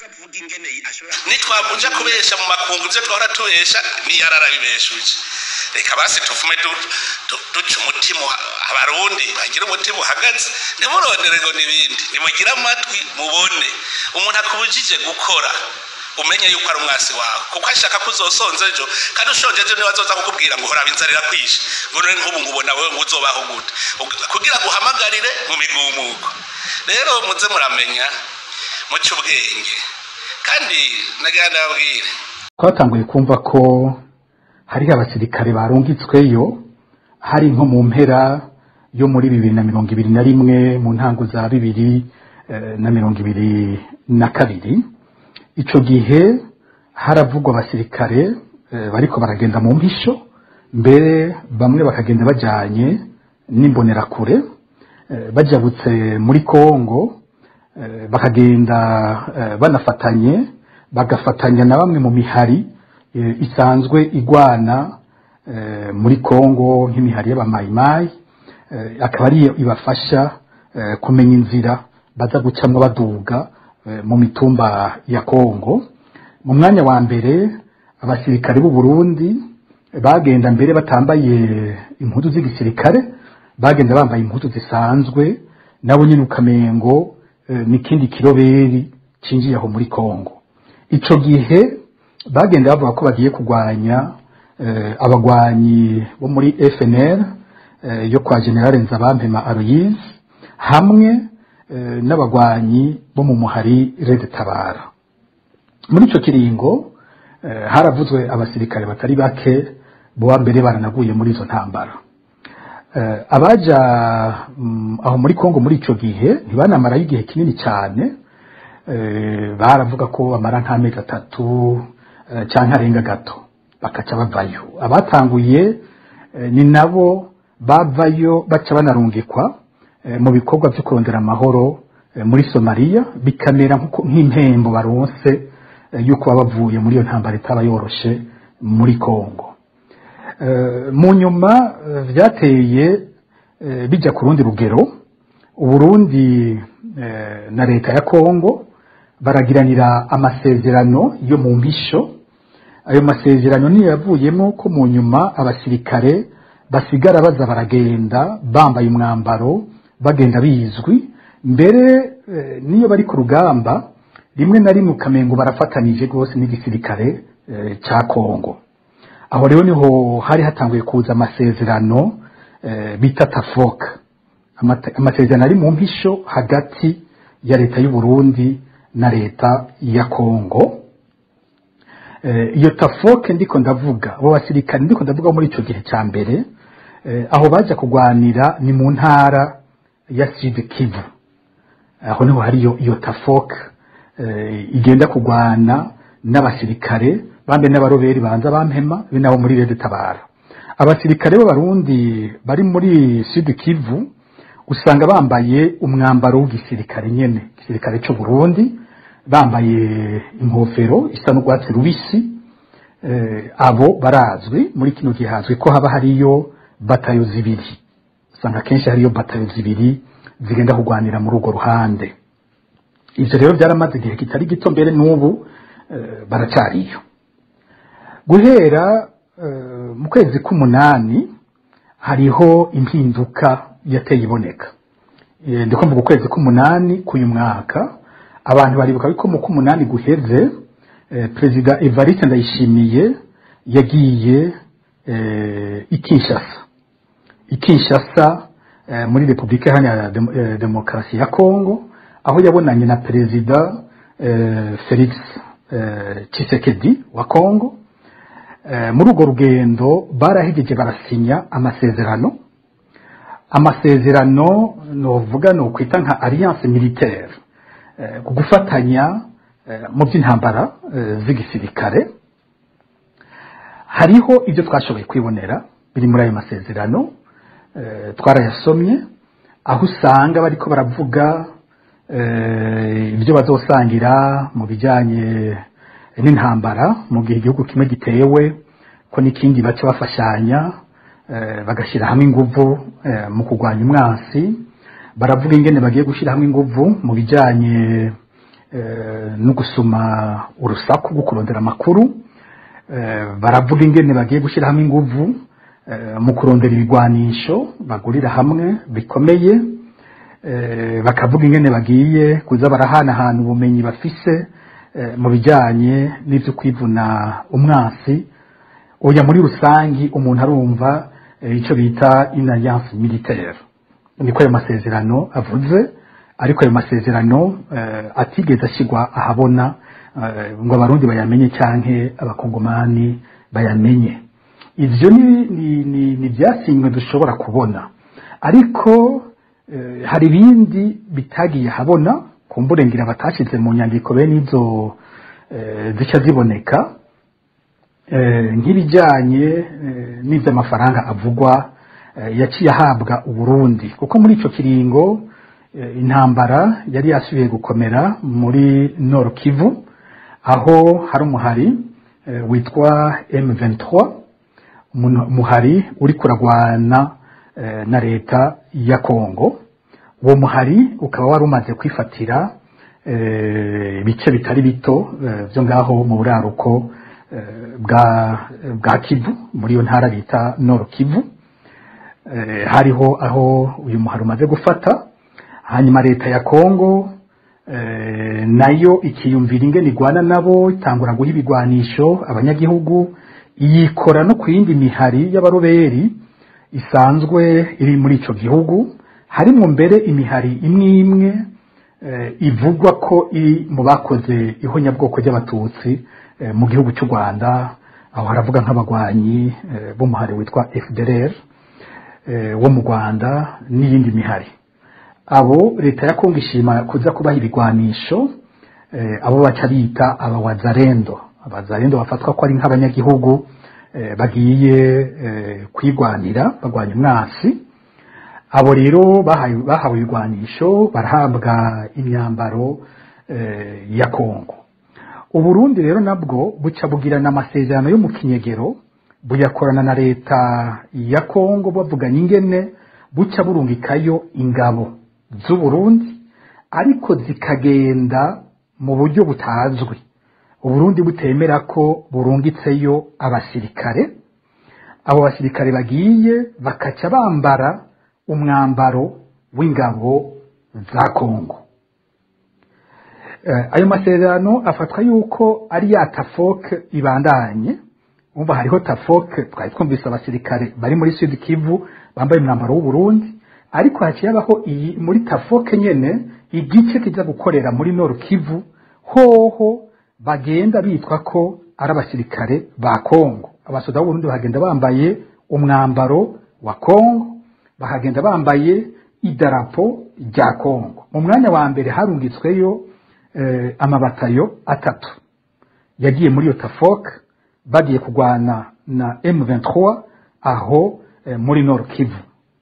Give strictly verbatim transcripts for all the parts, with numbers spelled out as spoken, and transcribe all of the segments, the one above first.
nitwavuja kubesha mu makungu ivyo twahora tubesha niyararabibeshuje reka basi tuvume duca umutima abarundi bagira umutima uhagaze ntimurondere ngo n'ibindi nimugira amatwi mubone umuntu akubujije gukora umenye yuko ari umwasi wawe kuko ashaka kuzosonza ejo kandi ushonje ejo niwe azoza kukubwira ngo hora binzarira kwisha ngo none nk'ubu ngubona wewe ngo uzobaho gute kugira ngo uhamagarire mu migumuko rero muze muramenya muce ubwenge kandi nagenda babwire twatanguye kumva ko hari abasirikare barungitsweyo hari nko mu mpera yo muri bibiri na mirongo ibiri na rimwe mu ntango za bibiri na mirongo ibiri na kabiri ico gihe haravugwa abasirikare bariko baragenda mu mpisho mbere bamwe bakagenda bajanye n'imbonerakure bajabutse muri Kongo bakagenda banafatanye bagafatanya na bamwe mu mihari isanzwe igwana muri Kongo nk'imihari y'abamayimayi akaba ari ibafasha kumenya inzira baza gucamwa baduga mu mitumba ya Kongo mu mwanya wa mbere abasirikare b'u Burundi bagenda mbere batambaye impuzu z'igisirikare bagenda bambaye impuzu zisanzwe nabo nyine ukamengo n'ikindi kiroberi cinjiye aho muri Kongo ico gihe bagenda bavuga ko bagiye kugwanya abagwanyi bo muri F N L yo kwa General Nzabampema Aloys hamwe n'abagwanyi bo mu muhari Red Tabara muri ico kiringo haravuzwe abasirikare batari bake bo mbere baranaguye muri izo ntambara abaja aho muri Kongo muri ico gihe ntibanamara igihe kinini cyane baravuga ko bamara nk'amezi atatu cyangwa arenga gato bakaca bavayo abatanguye ni nabo bavayo baca banarungikwa mu bikorwa byo kurondera amahoro muri Somalia bikamera nk'impembo baronse yuko babavuye muri iyo ntambara itaba yoroshe muri Kongo mu nyuma vyateye bijya ku rundi rugero Uburundi na leta ya Kongo baragiranira amasezerano yo mu mpisho ayo masezerano niyo yavuyemo ko mu nyuma abasirikare basigara baza baragenda bambaye umwambaro bagenda bizwi mbere e, niyo bari ku rugamba rimwe na rimwe ukamengo barafatanije rwose n'igisirikare e, ca Kongo aho rero niho hari hatanguye kuza amasezerano e, bita Tafoka amasezerano ari mu mpisho hagati ya leta y'u Burundi na leta ya Kongo iyo e, Tafoke ndiko ndavuga abo basirikare ndiko ndavuga muri ico gihe ca mbere e, aho baje kugwanira ni mu ntara ya Sud Kivu aho niho hari iyo iyo Tafoke e, igenda kugwana n'abasirikare bambe n'abaroberi banza bampema binabo muri Red Tabara abasirikare b'abarundi bari muri Sud Kivu usanga bambaye umwambaro w'igisirikare nyene gisirikare cyo Burundi bambaye inkofero isa n'urwatsi rubisi eh, abo barazwi muri kino gihe hazwi ko haba hariyo batayo zibiri usanga kenshi hariyo batayo zibiri zigenda kugwanira muri urwo ruhande ivyo rero byaramaze igihe kitari gito mbere n'ubu eh, baracariyo guhera eh, mu kwezi k'umunani hariho impinduka yateye iboneka e, ndiko mvuga ukwezi k'umunani k'uyu mwaka abantu baribuka biko mu k'umunani guheze e, President Evariste Ndayishimiye yagiye e, Kinshasa Kinshasa e, muri Republika Iharanira Dem e, Demokarasi ya Kongo aho yabonanye na President e, Felix e, Tshisekedi wa Kongo e, muri urwo rugendo barahegeje barasinya amasezerano amasezerano novuga no kwita nka alliance militaire eh, kugufatanya eh, mu by'intambara eh, z'igisirikare hariho ibyo twashoboye kwibonera biri muri ayo masezerano eh, twarayasomye aho usanga bariko baravuga eh, ibyo bazosangira mu bijanye n'intambara mu gihe igihugu kimwe gitewe ko n'ikindi baca bafashanya Uh, bagashira hamwe inguvu uh, mu kugwanya umwansi baravuga ingene bagiye gushira hamwe inguvu mu bijanye no gusuma urusaku rwo kurondera amakuru, baravuga ingene bagiye gushyira hamwe inguvu mu kurondera ibigwanisho bagurira hamwe bikomeye, bakavuga ingene bagiye kuza barahanahana ubumenyi bafise mu bijyanye n'ibyo kwivuna umwansi. Oya, muri rusangi umuntu arumva icyo bita une alliance militaire, niko ayo masezerano avuze, ariko ayo masezerano atigeze ashyirwa ahabona ngo abarundi bayamenye canke abakongomani bayamenye. Ivyo ni byasinywe dushobora kubona, ariko hari ibindi bitagiye habona kumburengera batashize mu nyandiko bene izo zica ziboneka, nk'ibijyanye n'ivy'amafaranga avugwa yaciye ahabwa Uburundi, kuko muri ico kiringo intambara yari yasubiye gukomera muri Nord Kivu, aho hari umuhari witwa M vingt-trois, umuhari uri kuragwana na leta ya Kongo. Uwo muhari ukaba wari umaze kwifatira ibice bitari bito byo ngaho mu buraruko bwa bwa Kivu, muri iyo ntara bita Nord Kivu. Hariho aho uyu muhari umaze gufata, hanyuma leta ya Kongo nayo ikiyumvira ingene igwana nabo, itangura guha ibigwanisho abanyagihugu, iyikora no ku yindi mihari y'abaroberi isanzwe iri muri ico gihugu, harimo mbere imihari imwe imwe ivugwa ko iri mu bakoze ihonyabwoko ry'abatutsi mu gihugu cy'u Rwanda. Aho haravuga nk'abagwanyi b'umuhari witwa F D L R wo mu Rwanda n'iyindi mihari. Abo leta ya Kongo ishima kuza kubaha ibigwanisho, abo baca bita abawazarendo. Abazarendo bafatwa ko ari nk'abanyagihugu bagiye kwigwanira bagwanya umwansi. Abo rero bahawe ibigwanisho, barahabwa imyambaro ya Kongo. Uburundi rero nabwo buca bugirana amasezerano yo mu kinyegero, buyakorana na leta ya Kongo, bavuganye ingene buca burungikayo ingabo z'u Burundi, ariko zikagenda mu buryo butazwi. Uburundi butemera ko burungitseyo abasirikare. Abo basirikare bagiye bakaca bambara umwambaro w'ingabo za Kongo. Uh, ayo masezerano afatwa yuko ari ya Tafok ibandanye. Umva hariho Tafok twari twumvise abasirikare bari muri Sud Kivu bambaye umwambaro w'u Burundi, ariko haciye abaho iyi muri Tafok nyene igice kiza gukorera muri Nord Kivu, hoho bagenda bitwa ko ari abasirikare ba Kongo. Abasoda b'u Burundi bagenda bambaye umwambaro wa Kongo, bahagenda bambaye idarapo rya Kongo. Mu mwanya wa mbere harungitsweyo eh, amabatayo atatu yagiye muri yo Tafok, bagiye kugwana na M vingt-trois aho eh, muri Nord Kivu.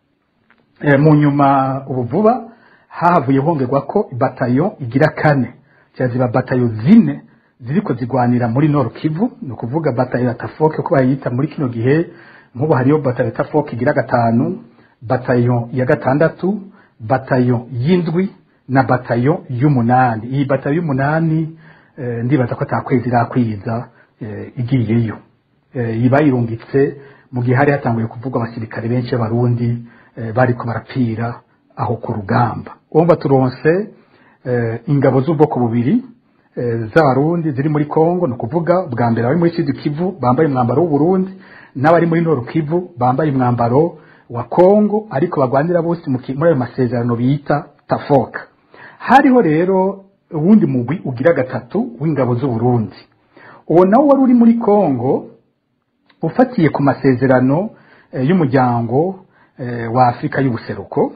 Eh, mu nyuma ubu vuba hahavuye hongerwa ko batayo igira kane, cyaziba batayo zine ziriko zigwanira muri Nord Kivu. No kuvuga batayo ya Tafok ko bayita muri kino gihe, nk'ubu hariyo batayo ya Tafok igira gatanu, batayo ya gatandatu, batayo y'indwi na batayo y'umunani. Iyi batayo y'umunani e, ndibaza ko atakwezi irakwiza e, igiyeyo. E, ibayirungitse mu gihe hari hatanguye kuvugwa abasirikare benshi b'abarundi e, bari ko barapfira aho ku rugamba. Umva turonse e, ingabo z'ubwoko bubiri e, z'abarundi ziri muri Kongo, no kuvuga bwa mbere bari muri Sud Kivu bambaye umwambaro w'u Burundi, n'abari muri Nord Kivu bambaye umwambaro wa Kongo, ariko bagwanira bose muri ayo masezerano bita Tafok. Hariho rero uwundi mugwi ugira gatatu w'ingabo z'u Burundi. Uwo nawo wari uri muri Kongo ufatiye ku masezerano e, y'umuryango e, wa Afrika y'ubuseruko,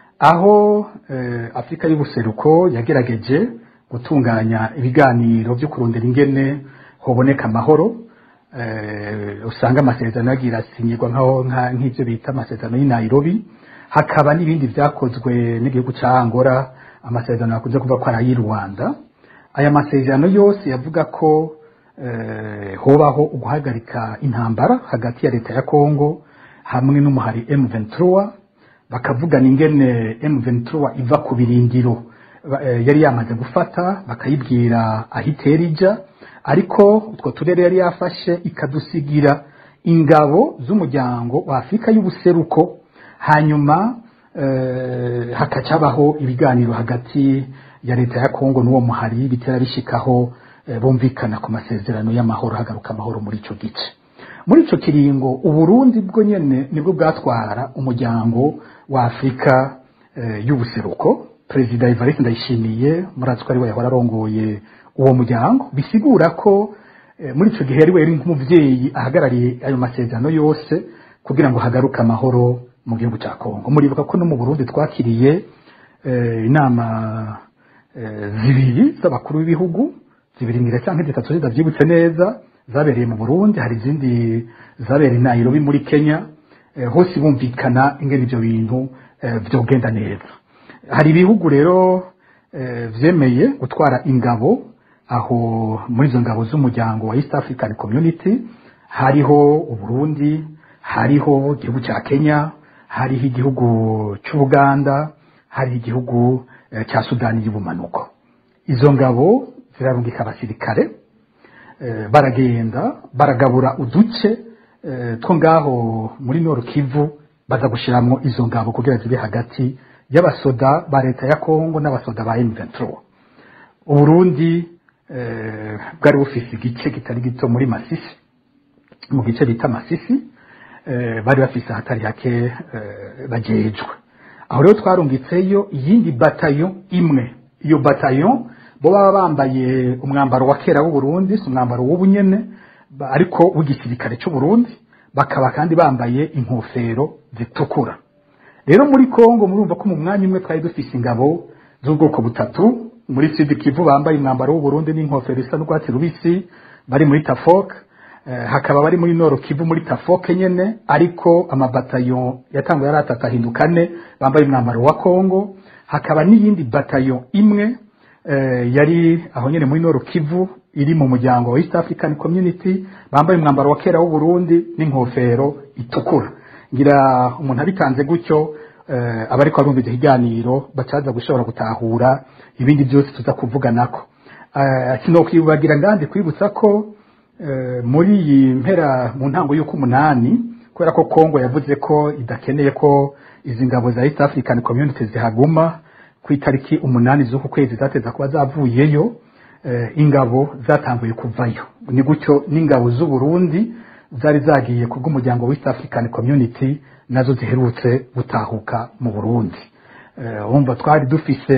aho e, Afrika y'ubuseruko yagerageje gutunganya ibiganiro byo kurondera ingene hoboneka amahoro. Uh, usanga amasezerano yagira sinyirwa nkaho nk'ivyo bita amasezerano y'i Nairobi. Hakaba n'ibindi vyakozwe n'igihugu ca Angola, amasezerano yakunze kuva ko ari Rwanda. Aya masezerano yose yavuga ko uh, hobaho uguhagarika intambara hagati ya leta ya Kongo hamwe n'umuhari M vingt-trois, bakavugana ingene M vingt-trois iva ku birindiro yari yamaze gufata bakayibwira ahitera ija, ariko utwo turere yari yafashe ikadusigira ingabo z'umuryango wa Afrika y'ubuseruko. Hanyuma eh, hakacabaho ibiganiro hagati ya leta ya Kongo n'uwo muhari bitera bishikaho eh, bumvikana ku masezerano y'amahoro, hagaruka amahoro muri ico gice. Muri ico kiringo Uburundi bwo nyene nibwo bwatwara umuryango wa Afrika eh, y'ubuseruko. Perezida Evariste Ndayishimiye murazi ko ari we yahora arongoye uwo muryango, bisigura ko eh, muri ico gihe ari we yari nk'umuvyeyi ahagarariye ayo masezerano yose kugira ngo hagaruke amahoro mu gihugu cya Kongo. Muribuka ko no mu Burundi twakiriye eh, inama eh, zibiri z'abakuru b'ibihugu, zibiri ngire canke zitatu zidavyibutse neza, zabereye mu Burundi. Hari izindi zabereye Nairobi muri Kenya, eh, hose bumvikana ingene ivyo bintu eh, vyogenda neza. Hari ibihugu rero eh, vyemeye gutwara ingabo aho muri izo ngabo z'umuryango wa East African Community. Hariho Uburundi, hariho igihugu cya Kenya, hariho igihugu cy'Uganda, hariho igihugu eh, cya Sudani y'ubumanuko. Izo ngabo zirarungika abasirikare eh, baragenda baragabura uduce eh, two ngaho muri Nord Kivu, baza gushiramwo izo ngabo kugira zibe hagati y'abasoda ba leta ya Kongo n'abasoda ba M vingt-trois. Uburundi eh, bwari bufise igice kitari gito muri Masisi, mu gice bita Masisi eh, bari bafise hatari hake eh, bajejwe. Aho rero twarungitseyo iyindi batayo imwe. Iyo batayo bo baba bambaye umwambaro wa kera w'u Burundi, si umwambaro w'ubunyene ariko w'igisirikare cy'u Burundi, bakaba kandi bambaye inkofero zitukura. Rero muri Kongo murumva ko mu mwanya umwe twari dufise ingabo z'ubwoko butatu. Muri Sud Kivu bambaye umwambaro w'u Burundi n'inkofero isa n'urwatsi rubisi, bari muri Tafok. Eh, hakaba bari muri Nord Kivu muri Tafok nyene, ariko amabatayo yatanguye yari atatu ahindukane bambaye umwambaro wa Kongo. Hakaba n'iyindi batayo imwe eh, yari aho nyene muri Nord Kivu iri mu muryango wa East African Community, bambaye umwambaro wa kera w'u Burundi n'inkofero itukura. Ngira umuntu abitanze gutyo eh, abariko arumvije ikiganiro bacaza gushobora gutahura ibindi byose tuza kuvuganako. Eh, sinokwibagira ngande kwibutsa ko eh, muri iyi mpera mu ntango y'uko umunani, kubera ko Kongo yavuze ko idakeneye ko izi ngabo za East African Community zihaguma, ku itariki umunani z'uku kwezi zateza kuba zavuyeyo, eh, ingabo zatanguye kuvayo. Ni gutyo n'ingabo z'u Burundi zari zagiye kubw'umuryango wa East African Community nazo ziherutse gutahuka mu Burundi. Eh, umva twari dufise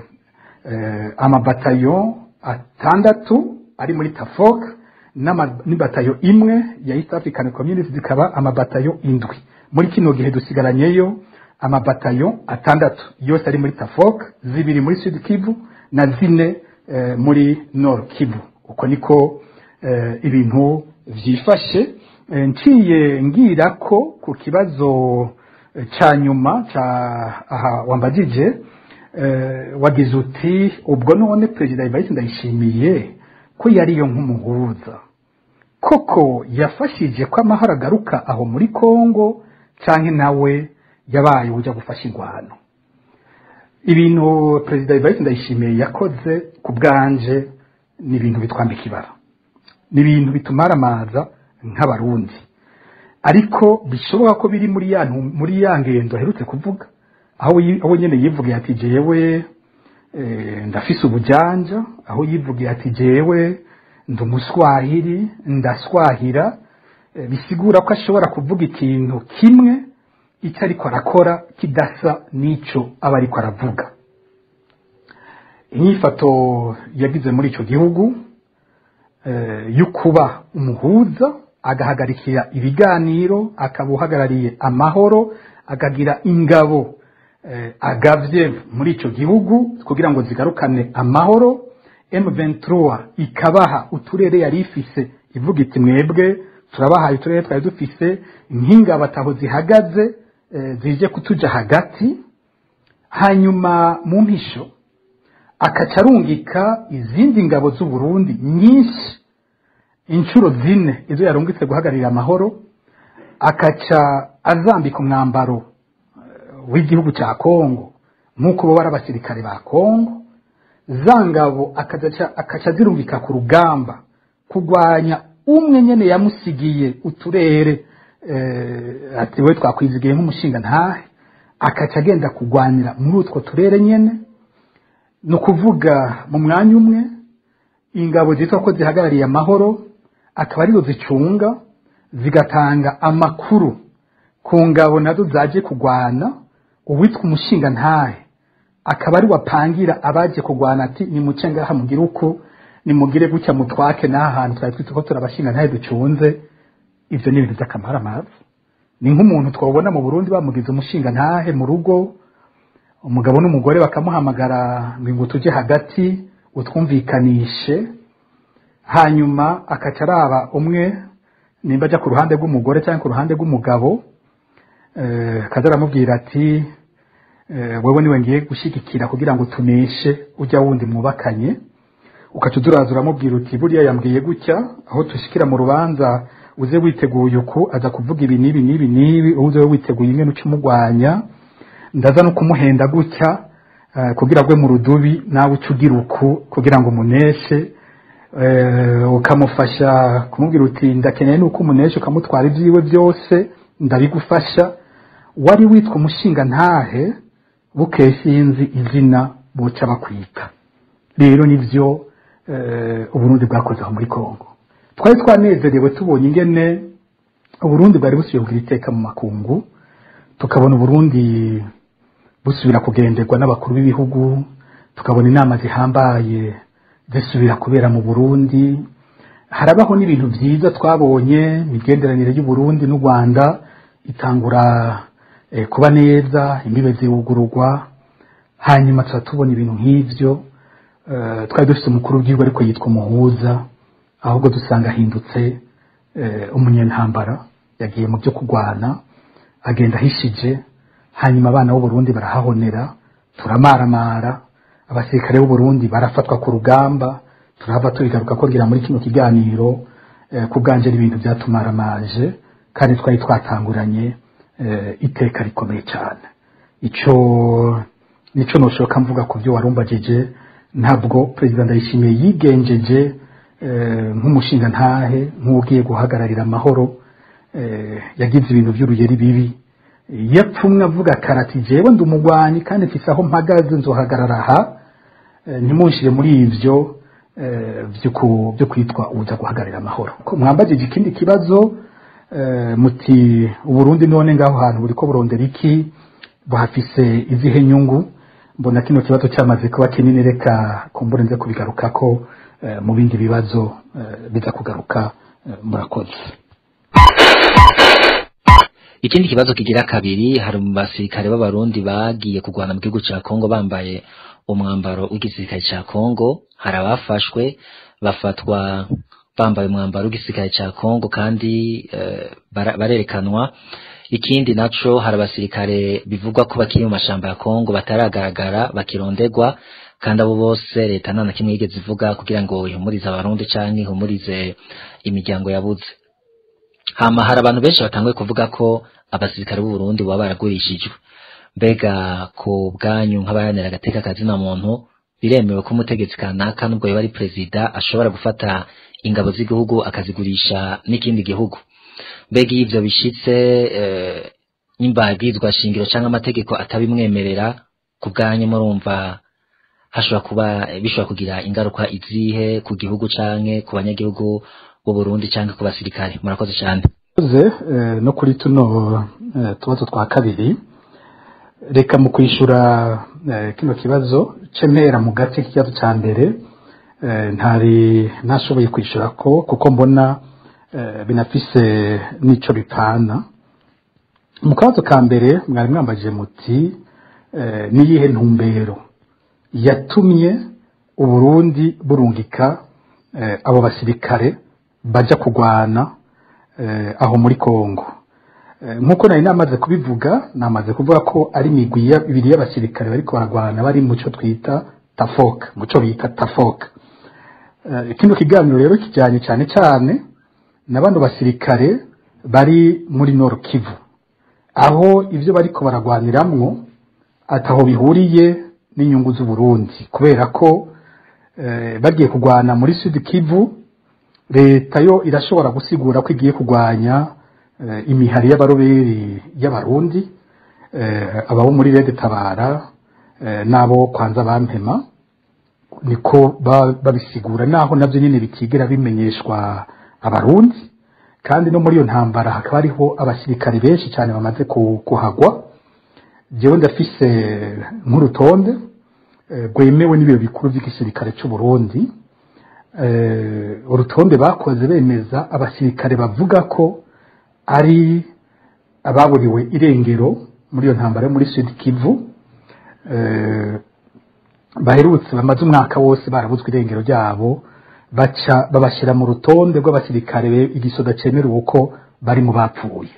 eh, amabatayo atandatu ari muri Tafok, n'ibatayo imwe ya East African Community zikaba amabatayo indwi. Muri kino gihe dusigaranyeyo amabatayo atandatu yose ari muri Tafok, zibiri muri Sud Kivu na zine eh, muri Nord Kivu. Uko niko eh, ibintu vyifashe. E, nciye ngira ko ku kibazo e, ca nyuma ca aha wambajije e, wagize uti ubwo none Perezida Evariste Ndayishimiye ko yari yo nk'umuhuza koko yafashije ko amahoro agaruka aho muri Kongo, canke nawe yabaye uja gufasha ingwano. Ibintu Perezida Evariste Ndayishimiye yakoze ku bwanje ni ibintu bitwambika ibara, ni ibintu bitumara amaza nk'abarundi, ariko bishoboka ko biri muri ya muri ya ngendo aherutse kuvuga, aho aho nyene yivugiye ati jewe e, ndafise ubujanja, aho yivugiye ati jewe ndumuswahiri ndaswahira. E, bisigura ko ashobora kuvuga ikintu kimwe icyo ariko arakora kidasa n'ico aba ariko aravuga. Inyifato yagize muri ico gihugu e, yukuba umuhuza, agahagarikira ibiganiro, akabuhagarariye amahoro, akagira ingabo eh, agavye muri ico gihugu kugira ngo zigarukane amahoro. M vingt-trois ikabaha uturere yari ifise, ivuga iti mwebwe turabahaye uturere twari dufise nk'ingabo ataho zihagaze eh, zije kutuja hagati. Hanyuma mu mpisho akacarungika izindi ngabo z'u Burundi nyinshi, inshuro zine izo yarungitse guhagarira amahoro, akaca azambika umwambaro w'igihugu cya Kongo nk'uko bo barabasirikare ba Kongo, za ngabo akaca akaca zirungika ku rugamba kugwanya umwe nyene yamusigiye uturere eh, ati we twakwizigiye nk'umushinga ntahe akaca agenda kugwanira muri utwo turere nyene no kuvuga mu mwanya umwe ingabo zitwa ko zihagarariye amahoro akaba arizo zicunga zigatanga amakuru ku ngabo nazo zaje kugwana uwitwa umushinga ntahe akaba ari wapangira abaje kugwana ati ni muce ngaha mugira uko ni mugire gutya mutwake n'ahantu twari twitse ko turabashinga ntahe ducunze ivyo ni ibintu by'akamara amazi ni nk'umuntu twabona mu Burundi bamugize umushinga ntahe mu rugo umugabo n'umugore bakamuhamagara ngo tuje hagati utwumvikanishe hanyuma akacaraba umwe nimba aja ku ruhande rw'umugore cyangwa ku ruhande rw'umugabo eh kazaramubwira ati eh wewe niwe ngiye gushigikira kugira ngo tuneshe ujya wundi mwubakanye ukatuduraza uramubwira uti buriya yambwiye gutya aho tushikira mu rubanza uze witeguye uko aza kuvuga ibi nibi nibi nibi uze witeguye imwe n'ucumugwanya ndaza no kumuhenda gutya uh, kugira gwe mu rudubi nawe ucugira uko kugira ngo muneshe uh, ukamufasha kumubwira uti ndakeneye nuko muneshe ukamutwara ivyiwe byose ndabigufasha wari witwa umushinga ntahe bukeshinzi izina buca bakwita rero nivyo uh, Uburundi bwakoze aho muri Kongo twari twanezerewe tubonye ingene Uburundi bwari busubiye kugira iteka mu makungu tukabona Uburundi busubira kugenderwa n'abakuru b'ibihugu tukabona inama zihambaye zisubira kubera mu Burundi harabaho n'ibintu byiza twabonye migenderanire y'u Burundi n'u Rwanda itangura eh, kuba neza imbibe zigurugwa hanyuma tubona ibintu nk'ivyo uh, twari dufite umukuru w'igihugu ariko yitwa Muhuza ahubwo dusanga hindutse uh, umunyentambara yagiye mu byo kugwana agenda hishije hanyuma abana b'u Burundi barahahonera turamaramara abasirikare b'u Burundi barafatwa ku rugamba turava tubigaruka ko gira muri kino kiganiro eh, kubganje ibintu byatumaramaje kandi twari twatanguranye eh, iteka rikomeye cyane ico nico noshoka mvuga ku byo warumbagije ntabwo president Ndayishimiye yigenjeje eh, nk'umushinga ntahe nk'ugiye guhagararira amahoro eh, yagize ibintu by'urugeri bibi yapfumwe avuga karati jewe ndumugwanyi kandi mfise aho mpagaze nzohagarara aha e, ntimunshire muri ivyo e, byo byo kwitwa uza guhagararira amahoro ko mwambagije ikindi kibazo e, muti Uburundi none ngaho hantu buriko burondera iki bahafise izihe nyungu mbona kino kibazo cyamaze kuba kinini reka kumbure nze kubigarukako e, mu bindi bibazo e, biza kugaruka e, murakoze. Ikindi kibazo kigira kabiri hari mu basirikare b'abarundi bagiye kugwana mu gihugu ca Kongo bambaye umwambaro w'igisirikare ca Kongo hari abafashwe bafatwa bambaye umwambaro w'igisirikare ca Kongo kandi uh, barerekanwa ikindi naco hari abasirikare bivugwa ko bakiri mu mashamba ya Kongo bataragaragara bakirondegwa kandi abo bose leta nana kimwe yigeze ivuga kugira ngo ihumurize abarundi canke ihumurize imiryango yabuze. Hama hari abantu benshi batanguye kuvuga ko abasirikare b'u Burundi baba baragurishijwe mbega ko bwanyu nk'abayanira agateka kazina muntu biremewe ko umutegetsi kanaka nubwo yaba ari president ashobora gufata ingabo z'igihugu akazigurisha n'ikindi gihugu mbega ivyo bishitse eh, imbagizwa shingiro cyangwa amategeko atabimwemerera ku bwanyu murumva hashobora kuba bishobora kugira ingaruka izihe ku gihugu canke ku banyagihugu u Burundi cyangwa ku basirikare murakoze cyane ze eh, no kuri tuno eh, tubazo twa kabiri reka mu kwishura eh, kino kibazo cemera mu gace kibazo ca mbere eh, ntari nashoboye kwishura ko kuko mbona eh, binafise nico bipana mu kabazo ka mbere mwari mwambajije muti eh, niyihe ntumbero yatumye u Burundi burungika eh, abo basirikare baja kugwana eh, aho muri Kongo eh, nkuko nari namaze kubivuga namaze kuvuga ko ari migwi ibiri y'abasirikare bariko baragwana bari muco twita Tafok muco bita Tafok eh, kino kiganiro rero kijanye cyane cyane nabando basirikare bari muri Nord Kivu aho ivyo bariko baragwaniramwo ataho bihuriye n'inyungu z'u Burundi kubera ko eh, bagiye kugwana muri Sud Kivu leta yo irashobora gusigura ko igiye kugwanya eh, imihari y'abaroberi y'abarundi eh, ababo muri Red Tabara eh, nabo kwanza bampema niko babisigura naho navyo nyene bitigera bimenyeshwa abarundi kandi no muri iyo ntambara hakaba hariho abasirikare benshi cyane bamaze kuhagwa jewe ndafise nk'urutonde rwemewe n'ibiro bikuru by'igisirikare cy'u Burundi urutonde bakoze bemeza abasirikare bavuga ko ari ababuriwe irengero muri iyo ntambara yo muri Sud Kivu baherutse bamaze umwaka wose barabuzwe irengero ryabo baca babashira mu rutonde rw'abasirikare igisoda cemera uko bari mu bapfuye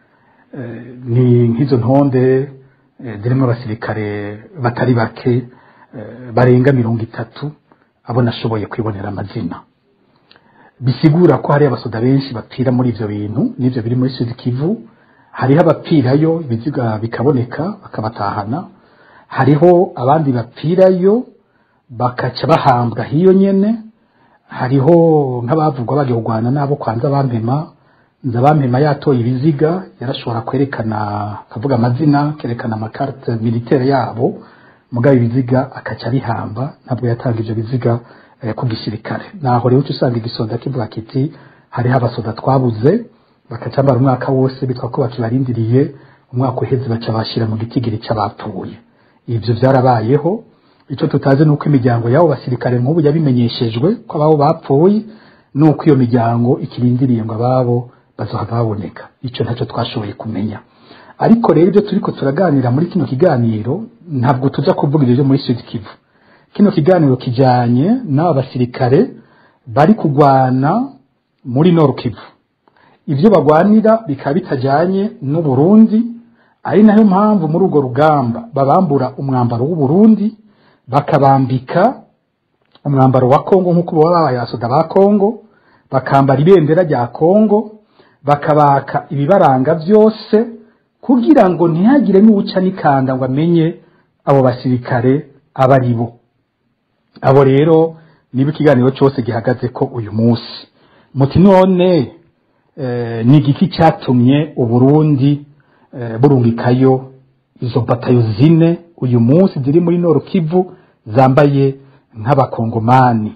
ni nk'izo ntonde zirimo abasirikare batari bake barenga mirongo itatu abo nashoboye kwibonera amazina bisigura ko hari abasoda benshi bapfira muri ivyo bintu n'ivyo biri muri Sud Kivu hariho abapfirayo ibiziga bikaboneka bakabatahana hariho abandi bapfirayo bakaca bahambwa hiyo nyene hariho nk'abavugwa bagiye kugwana nabo kwanza bampema nza bampema yatoye ibiziga yarashobora kwerekana akavuga amazina kerekana amakarte militaire yabo mugabe ibiziga akaca bihamba ntabwo yatanga ivyo biziga eh, ku gisirikare naho rero usanga igisoda kivuga kiti hariho abasoda twabuze bakaca bari umwaka wose bitwa ko bakibarindiriye umwaka uheze baca bashira mu gitigiri cy'abapfuye ivyo byarabayeho ico tutaze nuko imiryango yabo basirikare nk'ubu yabimenyeshejwe ko ababo bapfuye nuko iyo miryango ikirindiriye ngo ababo bazohava baboneka ico ntacyo twashoboye kumenya ariko rero ibyo turiko turaganira muri kino kiganiro ntabwo tuza kuvuga ibyo muri Sud Kivu kino kiganiro kijanye n'aba basirikare bari kugwana muri Nord Kivu ivyo bagwanira bikaba bitajanye n'u Burundi ari nayo mpamvu muri urwo rugamba babambura umwambaro w'u Burundi bakabambika umwambaro wa Kongo nk'uko babaye abasoda ba Kongo bakambara ibendera rya Kongo bakabaka ibibaranga byose kugira ngo ntihagire n'uca nikanda ngo amenye abo basirikare abaribo abo rero niba ikiganiro cyose gihagaze ko uyu munsi muti none eh, ni igiki cyatumye u Burundi eh, burungikayo izo batayo zine uyu munsi ziri muri Nord Kivu zambaye nk'abakongomani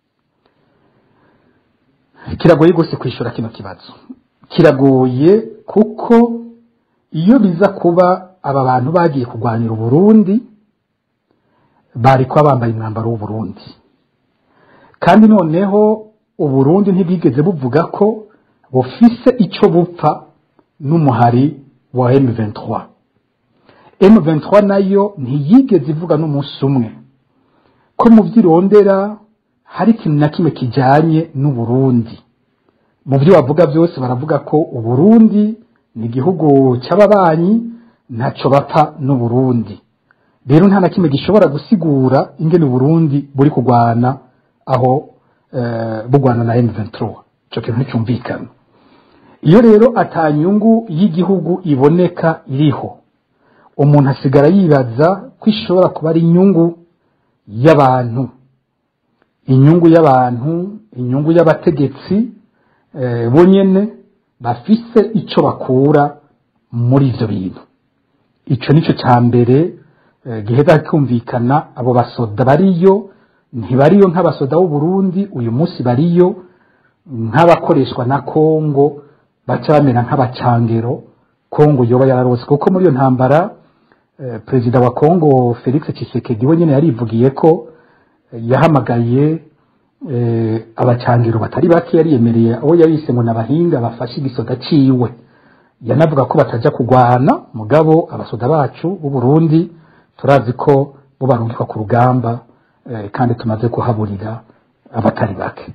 kiragoye gose kwishura kino kibazo kiragoye kuko iyo biza kuba aba bantu bagiye kugwanira u Burundi bari kwa bambaye umwambaro w'u Burundi kandi noneho u Burundi ntibigeze buvuga ko bufise ico bupfa n'umuhari wa M vingt-trois M vingt-trois nayo ntiyigeze ivuga n'umunsi umwe ko mu vyirondera hari ikintu na kimwe kijanye n'u Burundi mu byo bavuga byose baravuga ko u Burundi ni igihugu cy'ababanyi ntaco bapfa n'u Burundi rero nta na kimwe gishobora gusigura ingene u Burundi buri kugwana aho eh, bugwana na M vingt-trois cyo kintu cyumvikana iyo rero atanyungu y'igihugu iboneka iriho umuntu asigara yibaza ko ishobora kuba ari inyungu y'abantu inyungu y'abantu inyungu y'abategetsi eh, bonyene bafise ico bakura muri ivyo bintu ico nico cyambere eh, giheza kumvikana abo basoda bariyo ntibariyo nk'abasoda w'u Burundi uyu munsi bariyo nk'abakoreshwa na Kongo baca bamera nk'abacangero Kongo yoba yararose kuko muri iyo ntambara eh, perezida wa Kongo Felix Tshisekedi we nyene yarivugiye ko eh, yahamagaye eh, abacangero batari bake yariyemereye abo yabise ngo nabahinga bafashe igisoda ciwe yanavuga ko bataja kugwana mugabo abasoda bacu b'u Burundi turazi ko bo barungikwa ku rugamba eh, kandi tumaze kuhaburira abatari bake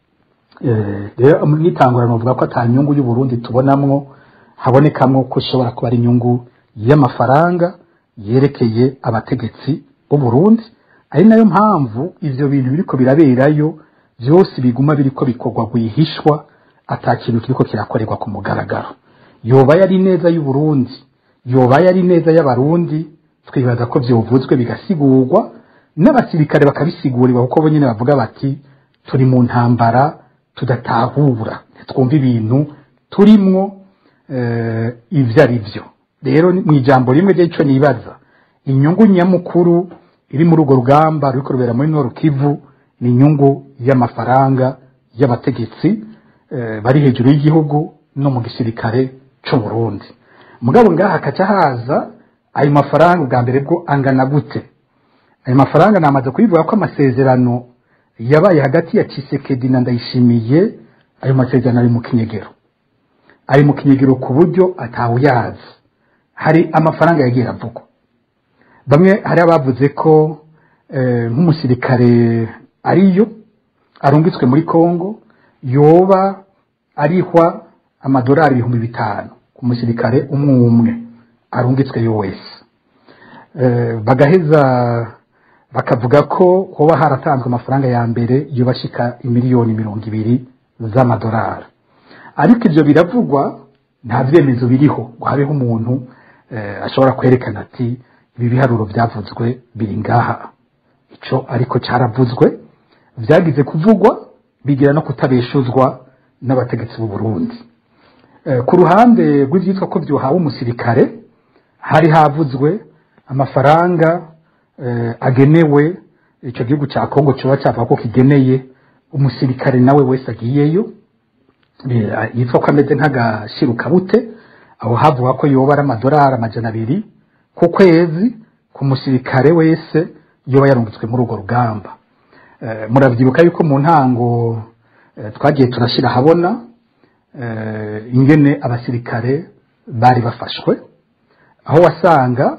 rero mwitangura novuga ko atanyungu y'u Burundi tubonamwo habonekamwo ko ishobora kuba ari inyungu y'amafaranga yerekeye abategetsi b'u Burundi ari nayo mpamvu ivyo bintu biriko biraberayo byose biguma biriko bikorwa gwihishwa atakintu kiriko kirakorerwa ku mugaragaro yoba yari neza y'u Burundi yoba yari neza y'abarundi twibaza ko byovuzwe bigasigurwa n'abasirikare bakabisigurirwa kuko bo nyene bavuga bati turi mu ntambara tudatahura twumva ibintu turimwo eh, ivyo ari vyo. Rero mu ijambo rimwe ry'ico nibaza inyungu nyamukuru iri muri urwo rugamba ruriko rubera muri Nord Kivu ni inyungu y'amafaranga y'abategetsi eh, bari hejuru y'igihugu no mu gisirikare c'u Burundi. Mugabo ngaha kaca haza ayo mafaranga bwa mbere bwo angana gute? Ayo mafaranga namaze kubivuga ko amasezerano yabaye hagati ya Tshisekedi na Ndayishimiye, ayo masezerano ari mu kinyegero, ari mu kinyegero ku buryo atawuyazi. Hari amafaranga yagiye avugwa, bamwe hari abavuze ko eh, nk'umusirikare ariyo arungitswe muri Kongo yoba arihwa amadolari ibihumbi bitanu ku musirikare umwe umwe arungitswe yo wese. Eh, bagaheza bakavuga ko hoba haratanzwe amafaranga ya mbere yobashika imiliyoni mirongo ibiri z'amadolari, ariko ivyo biravugwa nta vyemezo biriho ngo habeho umuntu eh, ashobora kwerekana ati ibi biharuro byavuzwe biri ngaha. Ico ariko caravuzwe, vyagize kuvugwa bigira no kutabeshuzwa n'abategetsi b'u Burundi. Eh, ku ruhande rw'ivyitwa ko vyohawe umusirikare hari havuzwe amafaranga eh, agenewe ico gihugu ca Kongo coba cyava ko kigeneye umusirikare nawe wese agiyeyo, yitwa ko ameze nk'agashiruka bute, aho havuga ko yoba ari amadolari amajana abiri ku kwezi ku musirikare wese yoba yarungitswe muri urwo rugamba. Eh, muravyibuka yuko mu ntango eh, twagiye turashira habona eh, ingene abasirikare bari bafashwe, aho wasanga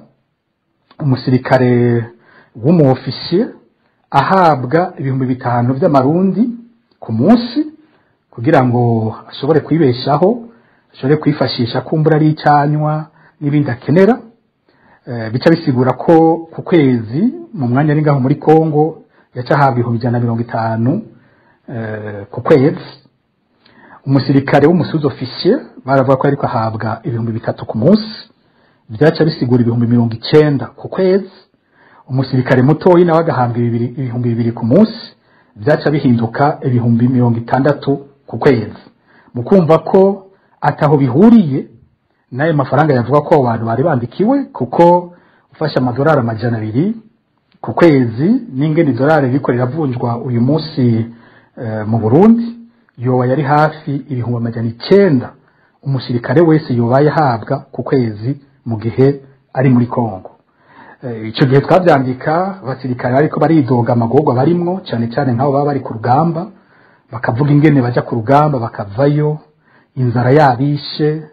umusirikare w'umuofisiye ahabwa ibihumbi bitanu vy'amarundi ku munsi kugira ngo ashobore kwibeshaho, ashobore kwifashisha kumbura ari icanywa n'ibindi akenera. E, bica bisigura ko ku kwezi mu mwanya ari ngaho muri Kongo yaca ahabwa ibihumbi ijana na mirongo itanu e, ku kwezi. Umusirikare w'umusuzi ofisiye baravuga ko ariko ahabwa ibihumbi bitatu ku munsi, byaca bisigura ibihumbi mirongo icenda ku kwezi. Umusirikare mutoyi nawe agahabwa ibihumbi bibiri ku munsi, byaca bihinduka ibihumbi mirongo itandatu ku kwezi. Mukumva ko ataho bihuriye nayo mafaranga yavuga ko abantu bari bandikiwe, kuko ufasha amadolari amajana abiri ku kwezi n'ingene dolari riko riravunjwa uyu munsi e, mu Burundi yoba yari hafi ibihumbi amajana icenda umusirikare wese yoba yahabwa ku kwezi mu gihe ari muri Kongo. E, ico gihe twavyandika abasirikare ariko baridoga amagorwa barimwo, cyane cyane nk'abo baba bari ku rugamba, bakavuga ingene baja ku rugamba bakavayo inzara yabishe,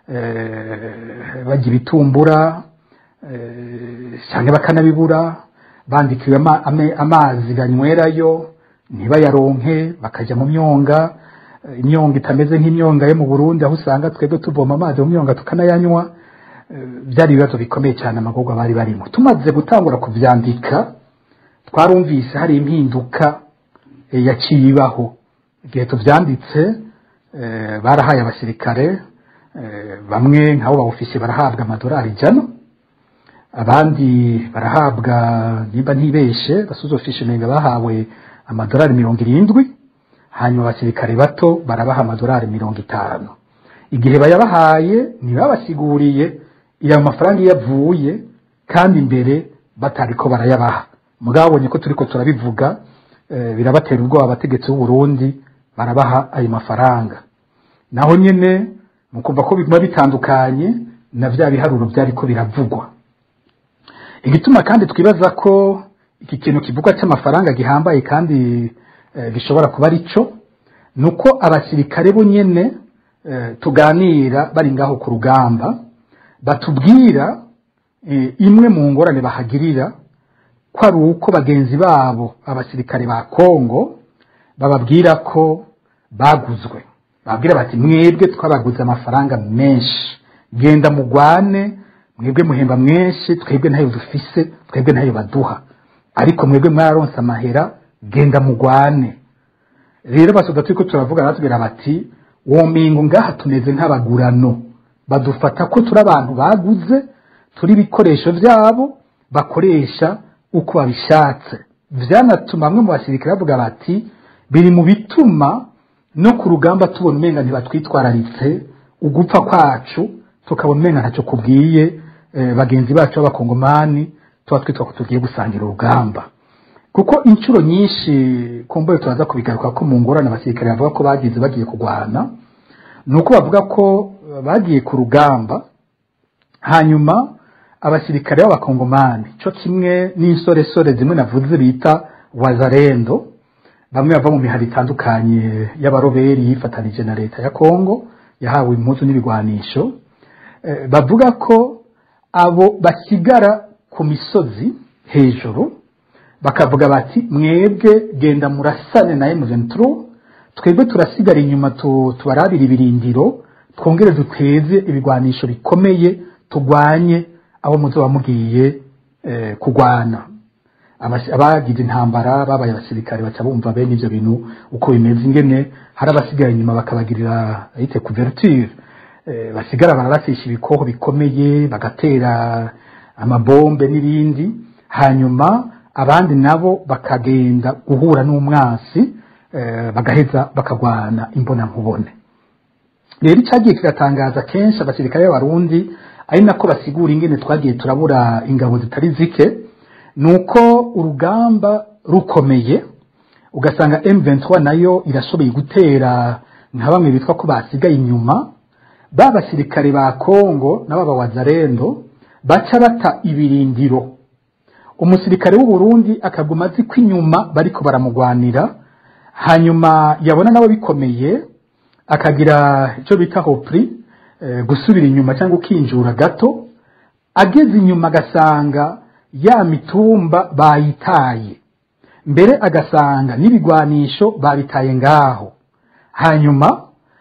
eh bagira ibitumbura eh cyane bakanabibura, bandikiwe ama, ame, amazi ganywerayo ntibayaronke, bakaja mu myonga, imyonga itameze nk'imyonga yo mu Burundi aho usanga twebwe tuvoma amazi mu myonga tukanayanywa. Byari ibibazo bikomeye cyane amagorwa bari barimo. Tumaze gutangura kuvyandika twarumvise hari impinduka e, yaciye ibaho. Igihe tuvyanditse e, barahaye abasirikare e, bamwe nk'abo ba ofisiye barahabwa amadolari ijana, abandi barahabwa nimba ntibeshe basuzo ofisiye menga bahawe amadolari mirongo irindwi, hanyuma abasirikare bato barabaha amadolari mirongo itanu. Igihe bayabahaye ntibabasiguriye iya mafaranga yavuye kandi imbere batariko barayabaha. Mugabonye ko turiko turabivuga e, birabatera ubwoba abategetsi b'u Burundi, barabaha ayo mafaranga. Naho nyene mukumva ko biguma bitandukanye na vya biharuro byariko biravugwa. Igituma kandi twibaza ko iki kintu kivugwa cy'amafaranga gihambaye kandi e, gishobora kuba ari cyo, nuko abasirikare bo nyene e, tuganira bari ngaho ku rugamba batubwira e, imwe mu ngorane bahagirira ko ari uko bagenzi babo abasirikare ba Kongo bababwira ko baguzwe. Babwira bati mwebwe twabaguze amafaranga menshi, genda mugwane, mwebwe muhemba menshi, twebwe ntayo dufise, twebwe ntayo baduha, ariko mwebwe mwararonse amahera, genda mugwane. Rero basoda turiko turavuga batubwira bati wo mingo ngaha tumeze nk'abagurano, badufata ko turi abantu baguze, turi bikoresho byabo bakoresha uko babishatse vyanatuma bamwe mu basirikare bavuga bati biri mu bituma no ku rugamba tubona umenga ntibatwitwararitse ugupfa kwacu tukabona umenga ntacyo kubwiye eh, bagenzi bacu b'abakongomani tuba twitwa ko tugiye gusangira urugamba kuko inshuro nyinshi kumbuye turaza kubigaruka ko mu ngorane abasirikare bavuga ko bagize bagiye kugwana nuko bavuga ko bagiye ku rugamba hanyuma abasirikare b'abakongomani cyo kimwe n'insoresore zimwe navuze bita wazarendo bamwe bava mu mihari itandukanye y'abaroberi yifatanije na leta ya Kongo yahawe impuzu n'ibigwanisho e, bavuga ko abo basigara ku misozi hejuru bakavuga bati mwebwe genda murasane na M vingt-trois twebwe turasigara inyuma tubarabira ibirindiro twongere duteze ibigwanisho bikomeye tugwanye abo muzoba mugiye eh, kugwana abagize intambara babaye abasirikare baca bumva bene ivyo bintu uko bimeze ingene hari abasigara inyuma bakabagirira ayite couverture eh, basigara bararasisha ibikoho bikomeye bagatera amabombe n'ibindi hanyuma abandi nabo bakagenda guhura n'umwansi eh, bagaheza bakagwana imbona nkubone rero icagiye kiratangaza kenshi abasirikare b'abarundi ari nako basigura ingene twagiye turabura ingabo zitari zike nuko urugamba rukomeye ugasanga M vingt-trois nayo irashoboye gutera nka bamwe bitwa ko basigaye inyuma babasirikare ba Kongo n'ababa wazarendo baca bata ibirindiro umusirikare w'u Burundi akaguma azi ko inyuma bariko baramugwanira hanyuma yabona nabo bikomeye akagira ico bita hopri e, gusubira inyuma cyangwa ukinjura gato ageze inyuma agasanga ya mitumba bayitaye mbere agasanga n'ibigwanisho babitaye ngaho hanyuma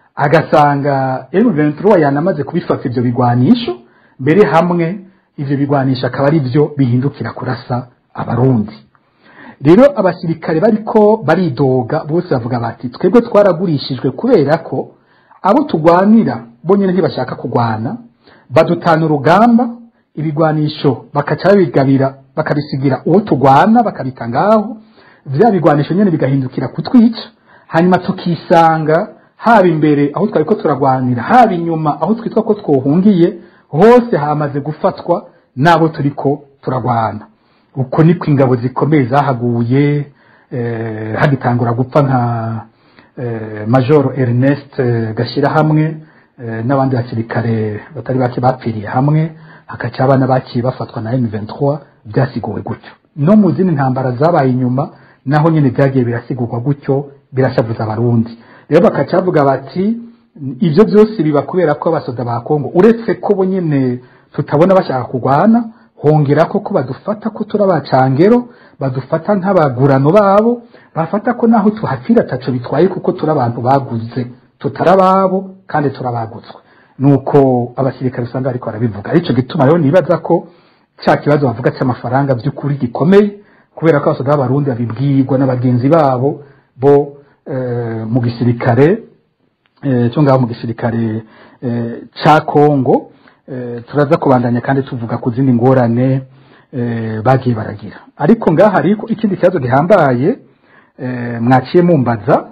agasanga M vingt-trois yanamaze kubifata ivyo bigwanisho mbere hamwe ivyo bigwanisha akaba ari byo bihindukira kurasa abarundi rero abasirikare bariko baridoga bose bavuga bati twebwe twaragurishijwe kubera ko abo tugwanira bonyene ntibashaka kugwana badutana urugamba ibigwanisho bakaca bigabira bakabisigira uwo tugwana bakabita ngaho vya bigwanisho nyene bigahindukira kutwica hanyuma tukisanga haba imbere aho twariko turagwanira haba inyuma aho twitwa ko twohungiye hose hamaze gufatwa nabo turiko turagwana uko niko ingabo zikomeye zahaguye eh, hagitangura gupfa nka eh, Major Ernest eh, Gashira hamwe eh, n'abandi basirikare batari bake bapfiriye hamwe hakaca abana bakiye bafatwa na M vingt-trois byasiguwe gutyo no mu zindi ntambara zabaye inyuma naho nyene byagiye birasigurwa gutyo birashavuza abarundi rero bakaca bavuga bati ivyo byose biba kubera ko abasoda ba Kongo uretse ko bo nyene tutabona bashaka kugwana hongera ko ko badufata ko turabacangero badufata nk'abagurano babo bafata ko naho tuhafira taco bitwaye kuko turabantu baguze tutarababo kandi turabagutswe nuko abasirikare usanga ariko arabivuga arico gituma rero nibaza ko cya kibazo bavuga cy'amafaranga by'ukuri gikomeye kubera ko abasoda b'abarundi babibwirwa n'abagenzi babo bo e, mu gisirikare e, cyo ngaho mu gisirikare e, ca Kongo e, turaza kubandanya kandi tuvuga ku zindi ngorane e, bagiye baragira ariko ngaha ariko ikindi kibazo gihambaye e, mwaciye mumbaza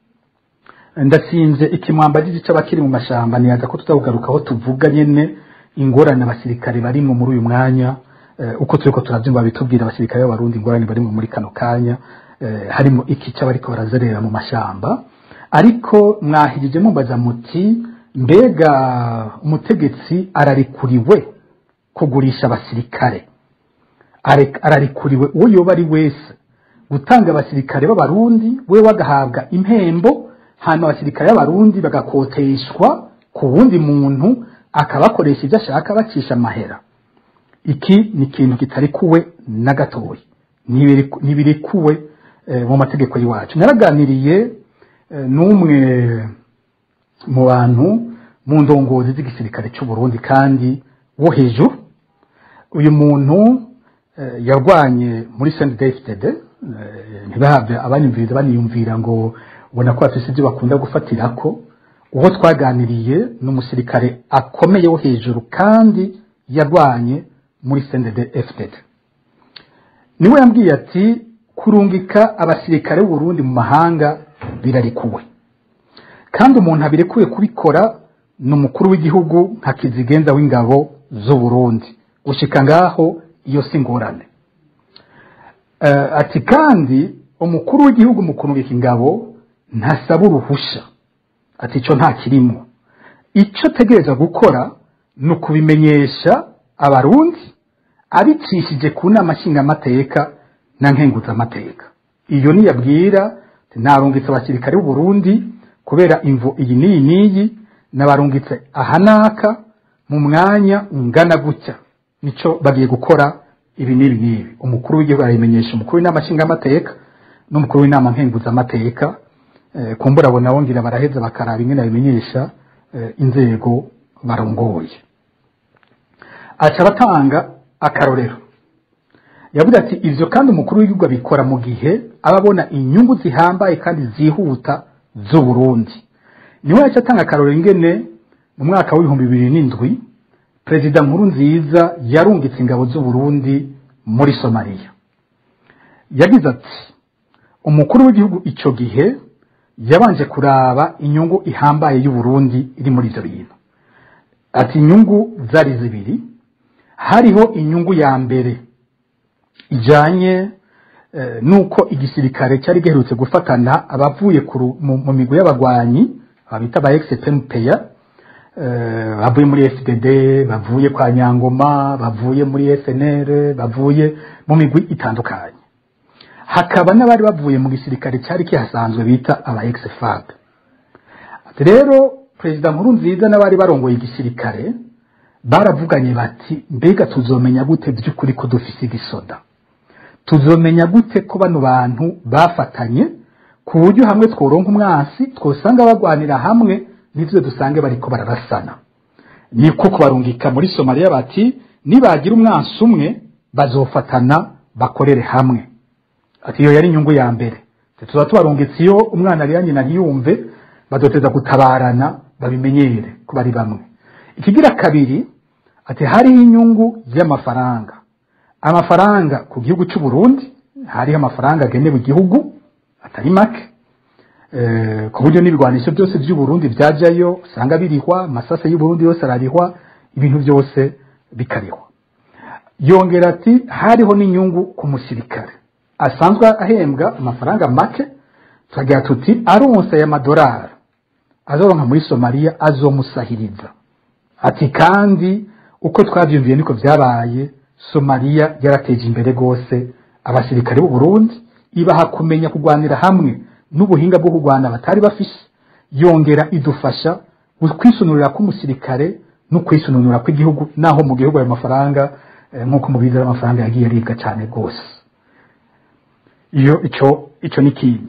ndasinze ikimwambagije cy'abakiri mu mashamba niyaza ko tutabugarukaho tuvuga nyene ingorane abasirikare barimo muri uyu mwanya uh, uko turiko turavyumva bitubwira abasirikare b'abarundi ingorane barimo muri kano kanya uh, harimo iki cy'abariko barazerera mu mashamba ariko mwahirije mumbaza muti mbega umutegetsi ararikuriwe kugurisha abasirikare ararikuriwe uwo yoba ari wese gutanga abasirikare b'abarundi we wagahabwa impembo hanyuma abasirikare b'abarundi bagakoteshwa ku wundi muntu akabakoresha ibyo ashaka bacisha amahera iki ni ikintu kitari kuwe na gatoya ntibirekuwe e, mu mategeko y'iwacu naraganiriye e, n'umwe mu bantu mu ndongozi z'igisirikare cy'u Burundi kandi wo hejuru uyu muntu e, yarwanye muri C N D D F D D e, ntibahave abanyumviriza baniyumvira ngo ubona ko bafise ibyo bakunda gufatirako uwo twaganiriye n'umusirikare akomeye wo hejuru kandi yarwanye muri C N D D F D D niwe yambwiye ati kurungika abasirikare b'u Burundi mu mahanga birarikuwe kandi umuntu abirekuye kubikora n'umukuru w'igihugu nka kizigenza w'ingabo z'u Burundi gushika ngaho iyo singorane. Uh, ati kandi umukuru w'igihugu mu kurungika ingabo ntasaba uruhusha, ati ico nta kirimo, ico tegereza gukora no kubimenyesha abarundi abicishije ku nama nshingamateka na nkenguzamateka. Iyo niyabwira narungitse abasirikare b'u Burundi kubera imvo iyi niyi niyi nabarungitse ahanaka mu mwanya ungana gutya, nico bagiye gukora ibi n'ibi n'ibi. Umukuru w'igihugu arayimenyesha umukuru w'inama nshingamateka n'umukuru w'inama nkenguzamateka. E, kumbura abo nabo ngira baraheza bakaraba ingene abimenyesha e, inzego barongoye. Aca batanga akarorero, yavuze ati ivyo kandi umukuru w'igihugu abikora mu gihe ababona inyungu zihambaye kandi zihuta z'u Burundi. Niwe yaca atanga akarorero ingene mu mwaka w'ibihumbi bibiri n'indwi Perezida Nkurunziza yarungitse ingabo z'u Burundi muri Somalia. Yagize ati umukuru w'igihugu ico gihe yabanje kuraba inyungu ihambaye y'u Burundi iri muri ivyo bintu. Ati inyungu zari zibiri, hariho inyungu ya mbere ijanye e, nuko igisirikare cyari giherutse gufatana abavuye mu, mu migwi y'abagwanyi babita ba ex-P M Uh, bavuye muri F D D, bavuye kwa Nyangoma, bavuye muri F N L, bavuye mu migwi itandukanye. Hakaba n'abari bavuye mu gisirikare cyari kihasanzwe bita aba ex-F A B. Rero Perezida Nkurunziza n'abari barongoye igisirikare baravuganye bati mbega tuzomenya gute by'ukuri ko dufise igisoda, tuzomenya gute ko bano bantu bafatanye ku buryo hamwe tworonka umwansi twosanga bagwanira hamwe nivyo dusange bariko bararasana. Niko kubarungika muri Somalia bati nibagira umwansi umwe bazofatana bakorere hamwe. Ati iyo yari inyungu ya mbere. Tuza tubarungitse iyo umwana ari nyina ntiyumve badoteza gutabarana babimenyere ko bari bamwe. Ikigira kabiri ati hari inyungu y'amafaranga. Amafaranga ku gihugu cy'u Burundi hari amafaranga agenewe igihugu atari make. Eh, ku buryo n'ibigwanisho byose by'u Burundi byajayo usanga birihwa, masasa y'u Burundi yose ararihwa, ibintu byose bikarihwa. Yongera ati hariho n'inyungu ku musirikare asanzwe ahembwa amafaranga make, twagira tuti aronse ya madolari azoronka muri Somalia azomusahiriza. Ati kandi uko twavyumviye niko byabaye, Somalia yarateje imbere gose abasirikare b'u Burundi ibaha kumenya kugwanira hamwe n'ubuhinga bwo kugwana batari bafise. Yongera idufasha kwisunurira ku musirikare no kwisununura kw'igihugu, naho mu gihugu ayo mafaranga eh, nkuko mubizera amafaranga yagiye aribwa cyane gose. Iyo ico ico nikindi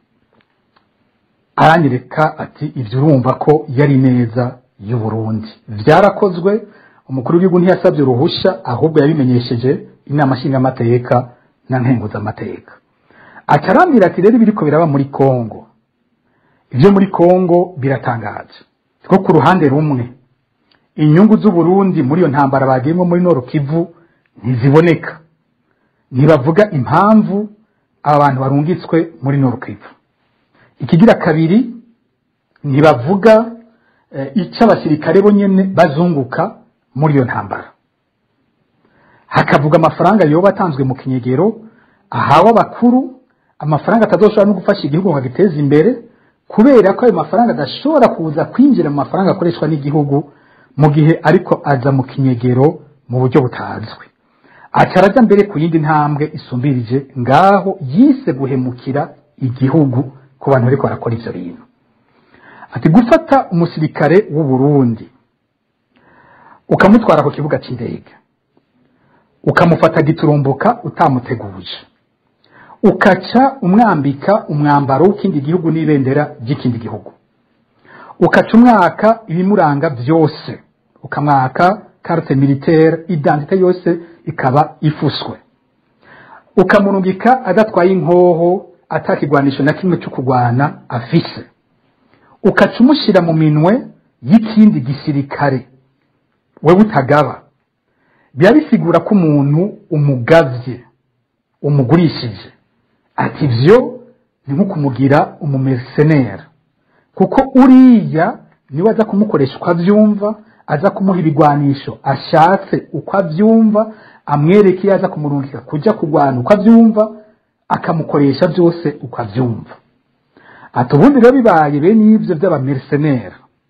aranyereka ati ivyo urumva ko yari neza y'u Burundi vyarakozwe. Umukuru w'igihugu ntiyasabye uruhusha, ahubwo yabimenyesheje inama nshingamateka na nkenguzamateka. Acarambira ati rero biriko biraba muri Kongo, ivyo muri Kongo biratangaje ko ku ruhande rumwe inyungu z'u Burundi muri iyo ntambara bagiyemo muri Nord Kivu ntiziboneka, ntibavuga impamvu abantu barungitswe muri Nord Kivu. Ikigira kabiri ntibavuga e, icyo abasirikare bonyene bazunguka muri iyo ntambara. Hakavuga amafaranga yoba atanzwe mu kinyegero ahawe abakuru, amafaranga atazoshobora no gufasha igihugu ngo giteze imbere, kubera ko ayo mafaranga adashobora kuza kwinjira mu mafaranga akoreshwa n'igihugu mu gihe ariko aza mu kinyegero mu buryo butazwi. Acaraja mbere ku yindi ntambwe isumbirije ngaho yise guhemukira igihugu ku bantu ariko barakora ivyo bintu. Ati gufata umusirikare w'u Burundi ukamutwara ku kibuga c'indege, ukamufata giturumbuka utamuteguje, ukaca umwambika umwambaro w'ikindi gihugu n'ibendera ry'ikindi gihugu, ukaca umwaka ibimuranga byose, ukamwaka carte militaire, identité yose ikaba ifuswe, ukamurungika adatwaye inkoho atakigwanisho na kimwe cyo kugwana afise, ukaca umushira mu minwe y'ikindi gisirikare we utagaba. Byabisigura ko umuntu umugavye umugurishije ati ivyo ni nko kumugira umumercenaire kuko uriya niwe aza kumukoresha uko avyumva aza kumuha ibigwanisho ashatse uko avyumva amwereka iyo aza kumurungika kujya kugwana uko avyumva akamukoresha byose uko avyumva ati ubundi rero bibaye bene ivyo by'abamercenaire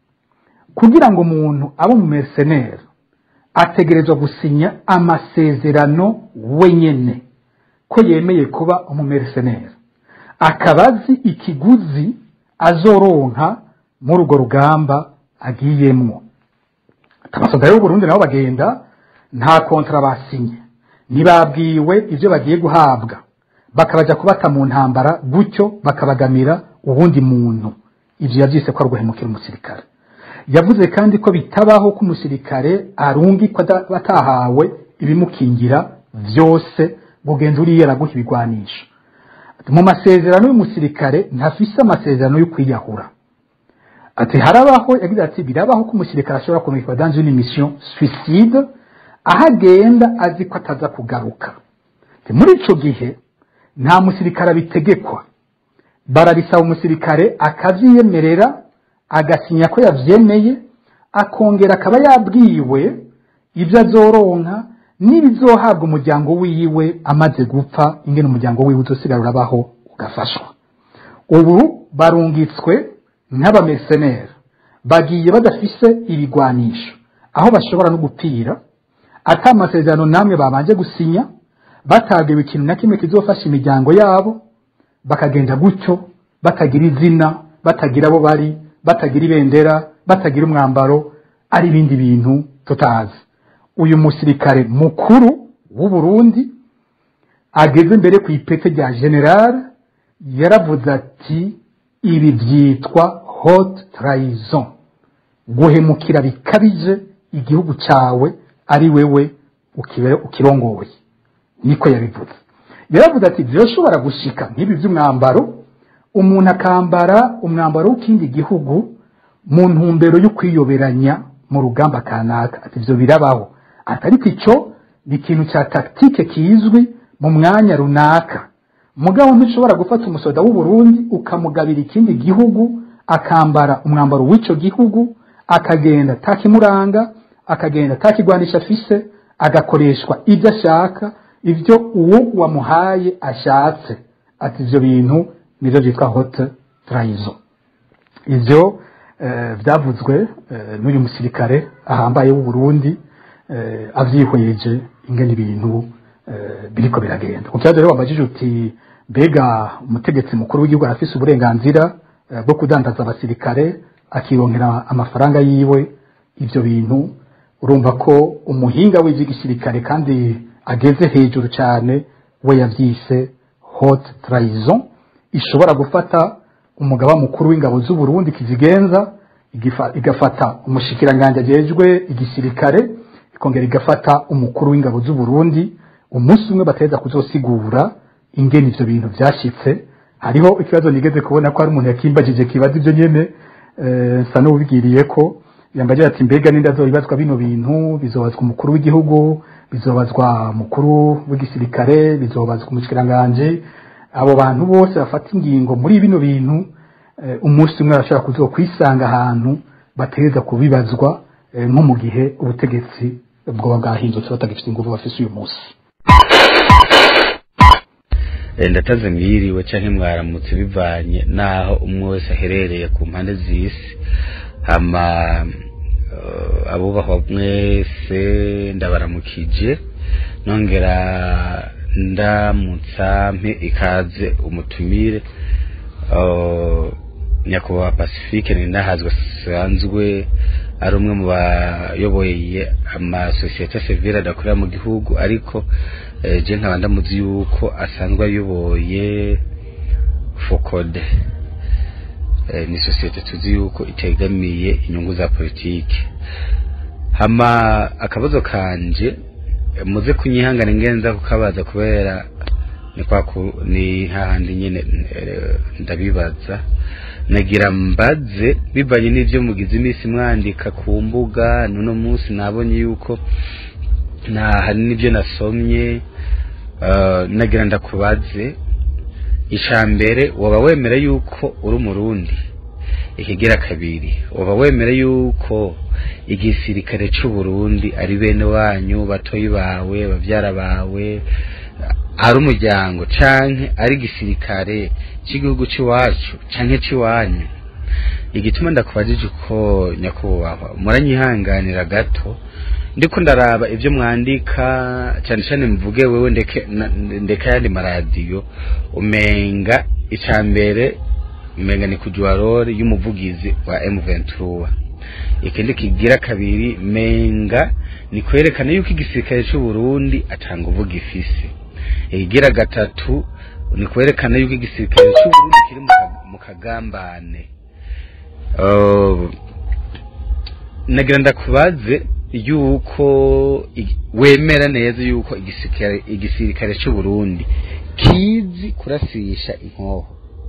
kugira ngo umuntu abe mu mercenaire ategerezwa gusinya amasezerano wenyene ko yemeye kuba umumercenaire akabazi ikiguzi azoronka muri urwo rugamba agiyemwo. Abasoda y'u Burundi nabo bagenda nta kontra basinye ntibabwiwe ivyo bagiye guhabwa bakabaja kubata mu ntambara gutyo bakabagamira ubundi muntu. Ivyo yavyise ko arguhemukira umusirikare. Yavuze kandi ko bitabaho ko umusirikare arungi ko batahawe ibimukingira vyose bugenza uri yaraguha ibigwanisho. Mu masezerano y'umusirikare ntafise amasezerano yo kwiyahura. Ati harabaho yagize ati birabaho ko umusirikare ashobora kumikwa dans une mission suicide ahagenda azi ko ataza kugaruka. Muri ico gihe nta musirikare bitegekwa barabisaba umusirikare akavyiyemerera agasinya ko yavyemeye akongera akaba yabwiwe ibyo azoronka nibizohabwa umuryango wiwe amaze gupfa ingene umuryango wiwe uzosigara urabaho ugafashwa. Ubu barungitswe nk'abamercenaire bagiye badafise ibigwanisho aho bashobora no gupira ata amasezerano namwe babanje gusinya batagewe ikintu na kimwe kizofasha imiryango yabo bakagenda gutyo batagira izina batagira abo bari batagira ibendera batagira umwambaro ari bindi bintu tutazi. Uyu musirikare mukuru w'u Burundi ageze mbere ku ipete rya general yaravuze ati ibi byitwa haute trahison guhemukira bikabije igihugu cyawe ari wewe ukirongoye niko yabivuze. Yaravuze ati byoshobora gushika nk'ibi by'umwambaro umuntu akambara umwambaro w'ikindi gihugu mu ntumbero yo kwiyoberanya mu rugamba kanaka. Ati byo birabaho atari icyo ni ikintu cya tactique kizwi mu mwanya runaka. Mugabo ntushobora gufata umusoda w'u Burundi ukamugabira ikindi gihugu akambara umwambaro w'ico gihugu akagenda takimuranga akagenda takigwanisha afise agakoreshwa ibyo ashaka ivyo uwo wamuhaye ashatse. Ati ivyo bintu nizo byitwa haute trahison. Ivyo vyavuzwe uh, n'uyu musirikare ahambaye w'u Burundi uh, avyihweje ingene ibintu uh, biriko biragenda. Kukibazo rero wabajije uti mbega umutegetsi mukuru w'igihugu arafise uburenganzira uh, bwo kudandaza abasirikare akironkera amafaranga yiwe. Ivyo bintu urumva ko umuhinga w'igisirikare kandi ageze hejuru cyane we yavyise haute trahison ishobora gufata umugaba mukuru w'ingabo z'u Burundi kizigenza igafata umushikiranganje ajejwe igisirikare ikongera igafata umukuru w'ingabo z'u Burundi umunsi umwe bateza kuzosigura ingene ivyo bintu vyashitse. Hariho ikibazo nigeze kubona ko ari umuntu yakimbajije kibaza ivyo nyene nsa no ubigiriye ko yambaje ati mbega ninda azobazwa bino bintu bizobazwa umukuru w'igihugu bizobazwa mukuru w'igisirikare bizobazwa umushikiranganje abo bantu bose bafata ingingo muri bino bintu umunsi umwe arashaka kuzokwisanga ahantu bateza kubibazwa nko mu gihe ubutegetsi bwo bwahindutse batagifite ingufu bafise uyu munsi. Ndataze mwiriwe canke mwaramutse bivanye naho umwe wese aherereye ku mpande z'isi. Hama uh, abubahwa mwese ndabaramukije nongera ndamutsa mpe ikaze umutumire uh, nyakubahwa Pacifique ni ndahazwe sanzwe ari umwe mu bayoboye ama societe civile adakorera mu gihugu ariko eh, je nkaba ndamuzi yuko asanzwe ayoboye Focode. Eh, ni societe tuzi yuko itegamiye inyungu za politike. Hama akabazo kanje muze kunyihangana ngenza kukabaza kubera ni kwa ku ni hahandi nyene ndabibaza nagira mbaze bibanye n'ivyo mugize imisi mwandika ku mbuga nuno munsi nabonye yuko na hari n'ivyo nasomye uh, nagira ndakubaze icambere waba wemera yuko uri umurundi ikigira kabiri waba wemera yuko igisirikare cy'u Burundi ari bene wanyu batoyi bawe bavyara bawe ari umuryango canke ari gisirikare cy'igihugu cy'iwacu canke cy'iwanyu igituma ndakubajije uko nyakubahwa muranyihanganira gato ndiko ndaraba ivyo mwandika cyane cyane mvuge wewe ndeke ndeka yandi maradiyo umenga icambere umenga ni kujwarori y'umuvugizi wa M vingt-trois ikindi kigira kabiri menga ni kwerekana yuko igisirikare cy'u Burundi atanga uvuga ifise igira gatatu ni kwerekana yuko igisirikare cy'u Burundi kiri mu kagambane uh, nagira ndakubaze yuko wemera neza yuko igisirikare igisirikare cy'u Burundi kizi kurasisha inkoho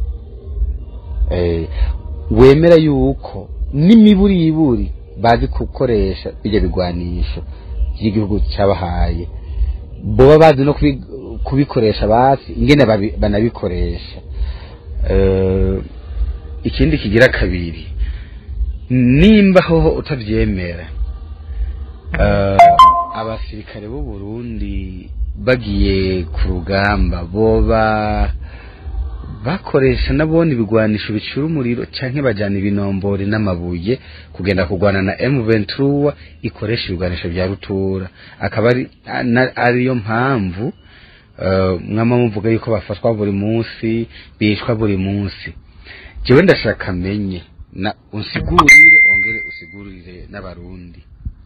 eh wemera yuko n'imiburi iburi bazi gukoresha bijya bigwanisho by'igihugu cyabahaye boba bazi no kubikoresha basi ingene banabikoresha eh ikindi kigira kabiri nimba ho utavyemera uh, abasirikare b'u Burundi bagiye ku rugamba boba bakoresha nabone ibigwanisho bicura umuriro canke bajana ibinombore n'amabuye kugenda kugwana na M vingt-trois ikoresha ibigwanisho bya rutura akaba ari ariyo mpamvu uh, mwama muvuga yuko bafatwa buri munsi bishwa buri munsi jewe ndashaka menye na unsigurire ongere usigurire n'abarundi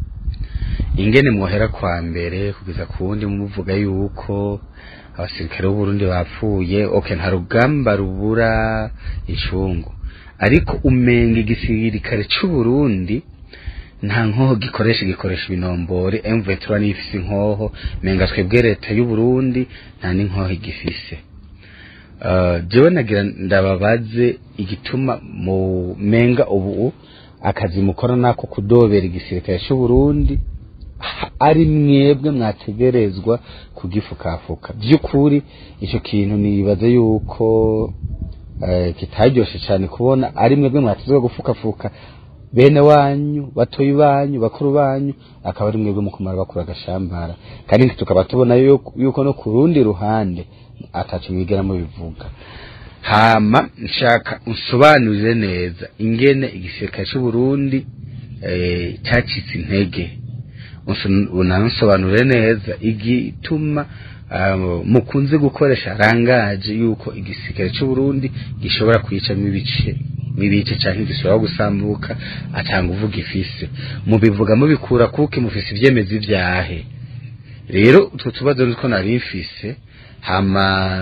ingene mwohera kwa mbere kugeza kuwundi muvuga yuko abasirikare b'u Burundi bapfuye okay nta rugamba rubura icungu ariko umenga igisirikare cy'u Burundi nta nkoho gikoresha gikoresha ibinombore M vingt-trois n'ifise inkoho menga twebwe leta y'u Burundi nta n'inkoho igifise uh, jewe nagira ndababaze igituma mu menga ubu akazi mukora nako kudobera igisirikare cy'u Burundi ari mwebwe mwategerezwa kugifukafuka by'ukuri icyo kintu nibaza yuko eh, kitaryoshe cyane kubona ari mwebwe mwategerezwa gufukafuka bene wanyu batoyi banyu bakuru banyu akaba ari mwebwe mukumara bakura agashambara kandi tukaba tubona yuko, yuko no kurundi ruhande atacu mwigera mu bivuga hama nshaka unsobanurire neza ingene igisirikare cy'u Burundi eh, cyacitse intege unansobanure neza igituma uh, mukunze gukoresha rangaje yuko igisirikare cy'u Burundi gishobora kwica mibice mibice cyangwa gishobora gusambuka atanga uvuga ifise mubivuga mubikura kuke mufise ivyemezi vyahe rero utwo tubazo nitwo nari mfise hama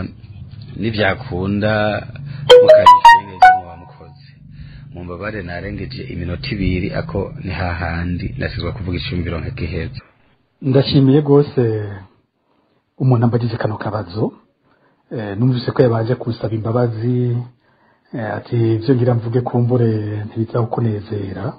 nivyakunda mukagishengeza mu bamukozi mumbabare narengeje iminota ibiri ako ni hahandi nasizwa kuvuga icumbiro nka gihezo ndashimiye gose umuntu ambagize kano kabazo eh numvise ko yabaje kusaba imbabazi eh, ati ivyo ngira mvuge kumbure ntibiza ukunezera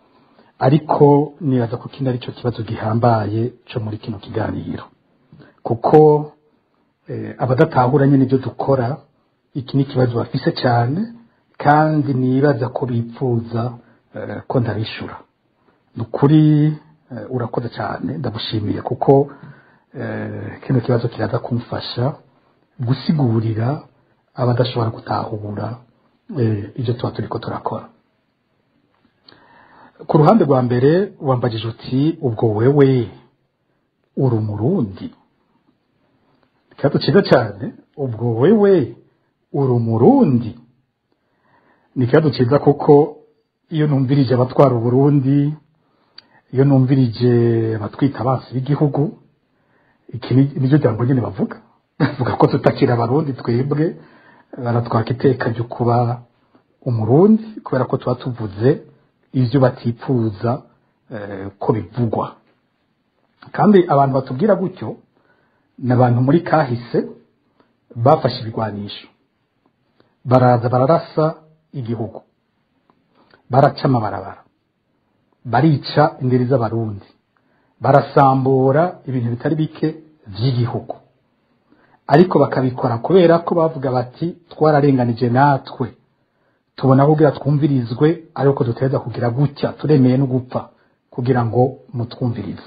ariko nibaza ko kindi arico kibazo gihambaye cyo muri kino kiganiro kuko eh, abadatahuranye n'ibyo dukora iki ni kibazo bafise cyane kandi nibaza ko bipfuza uh, ko ndabishura nukuri uh, urakoze cyane ndabushimiye kuko uh, kino kibazo kiraza kumfasha gusigurira abadashobora gutahura uh, ibyo tuba turiko turakora ku ruhande rwa mbere wambagije uti ubwo wewe uri umurundi kibazo cyiza cyane ubwo wewe uri umurundi ni kibazo cyiza kuko iyo numvirije abatwara Burundi iyo numvirije abatwita abansi b'igihugu iki nibyo jambo nyine bavuga bavuga ko tutakira abarundi twebwe baratwaka iteka ryo kuba umurundi kubera ko tuba tuvuze ivyo batipfuza eh, ko bivugwa kandi abantu batubwira gutyo n'abantu muri kahise bafashe ibigwanisho baraza bararasa igihugu baraca amabarabara barica indiri z'abarundi barasambura ibintu bitari bike vy'igihugu ariko bakabikora kubera ko bavuga bati twararenganije natwe tubona kugira twumvirizwe ariko duteza kugira gutya turemeye no gupfa kugira ngo mutwumvirize.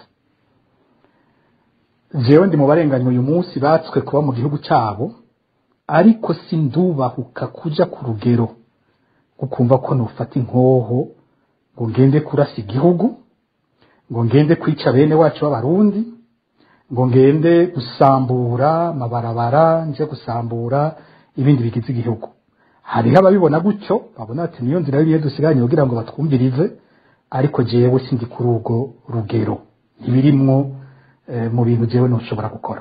Jewe ndi mu barenganywe uyu munsi batswe kuba mu gihugu cyabo, ariko sindubahuka kuja ku rugero ukumva ko nufata inkoho ngo ngende kurasa igihugu, ngo ngende kwica bene wacu b'abarundi, ngo ngende gusambura amabarabara, nje gusambura ibindi bigize igihugu. Hariho ababibona gutyo babona ati niyo nzira y'ibihe dusiganye kugira ngo batwumvirize, ariko jewe sindi kuri urwo rugero, ibirimwo e, mu bintu jewe ntushobora gukora.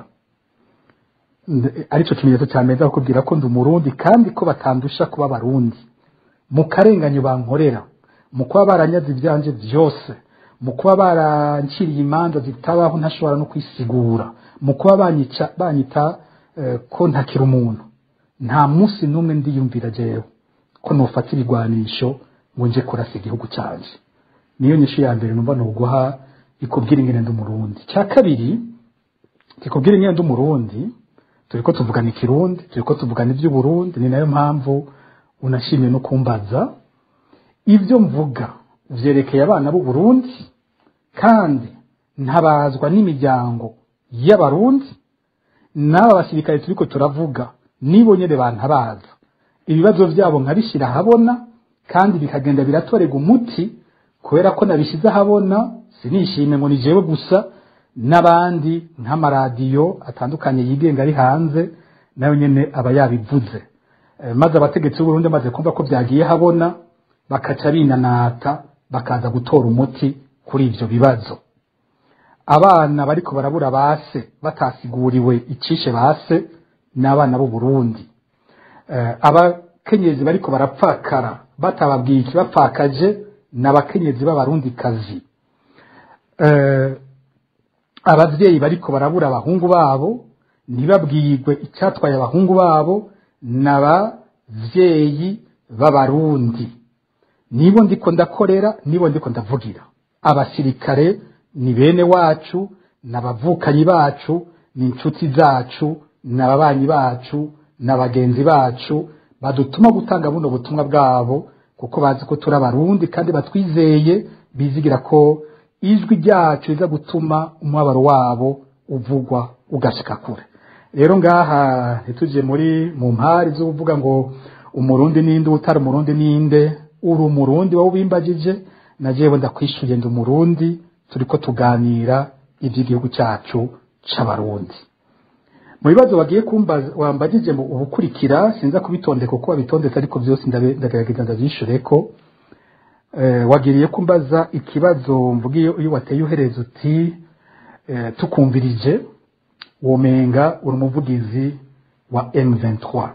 Arico kimenyetso cyameza kukubwira ko ndi umurundi kandi ko batandusha kuba abarundi. Mu karenganyo bankorera, mu kuba baranyaze ibyanje byose, mu kuba baranciriye imanza zitabaho ntashobora no kwisigura, mu kuba banyica banyita uh, ko ntakira umuntu, nta munsi numwe ndiyumvira jewe ko nofata ibigwanisho ngo nje kurasa igihugu cyanje. Niyo nyishu ya mbere numva no guha ikubwira ingene ndi umurundi. Cya kabiri kikubwira ingene ndi umurundi, turiko tuvugana ikirundi, turiko tuvugana iby'uburundi, ni nayo mpamvu unashimye no kumbaza ivyo mvuga vyerekeye abana b'u Burundi, kandi ntabazwa n'imiryango y'abarundi n'aba basirikare turiko turavuga nibo nyene bantabaza. Ibibazo vyabo nkabishira habona kandi bikagenda biratorega umuti, kubera ko nabishize habona sinishime ngo ni jewe gusa, n'abandi nk'amaradiyo atandukanye yigenga ari hanze nayo nyene aba yabivuze. E, maze abategetsi b'u Burundi maze kumva ko byagiye habona bakaca binanata bakaza gutora umuti kuri ivyo bibazo. Abana bariko barabura base batasiguriwe icishe base n'abana b'u Burundi. E, abakenyezi bariko barapfakara batababwiye ikibapfakaje n'abakenyezi b'abarundi kazi. E, abavyeyi bariko barabura abahungu babo ntibabwirwe icyatwaye abahungu babo n'abavyeyi b'abarundi. Nibo ndiko ndakorera, nibo ndiko ndavugira. Abasirikare ni bene wacu, n'abavukanyi bacu, n'inshuti zacu, n'ababanyi bacu, n'abagenzi bacu, badutuma gutanga buno butumwa bwabo kuko bazi ko turi abarundi kandi batwizeye, bizigira ko ijwi ryacu riza gutuma umwabaro wabo uvugwa ugashika kure. Rero ngaha ntituje muri mu mpari zo kuvuga ngo umurundi ninde utari umurundi ninde, uri umurundi wowe bimbagije na jewe ndakwishuye ndi umurundi, turiko tuganira iby'igihugu cyacu c'abarundi. Mu bibazo bagiye kumbaza wambagije mu ubukurikira sinza kubitondeka kuko babitondetse, ariko byose ndagerageza ndabyishure ko eh, wagiriye kumbaza ikibazo mvugiye uyu wateye uhereza uti eh, tukumvirije womenga uri umuvugizi wa M vingt-trois.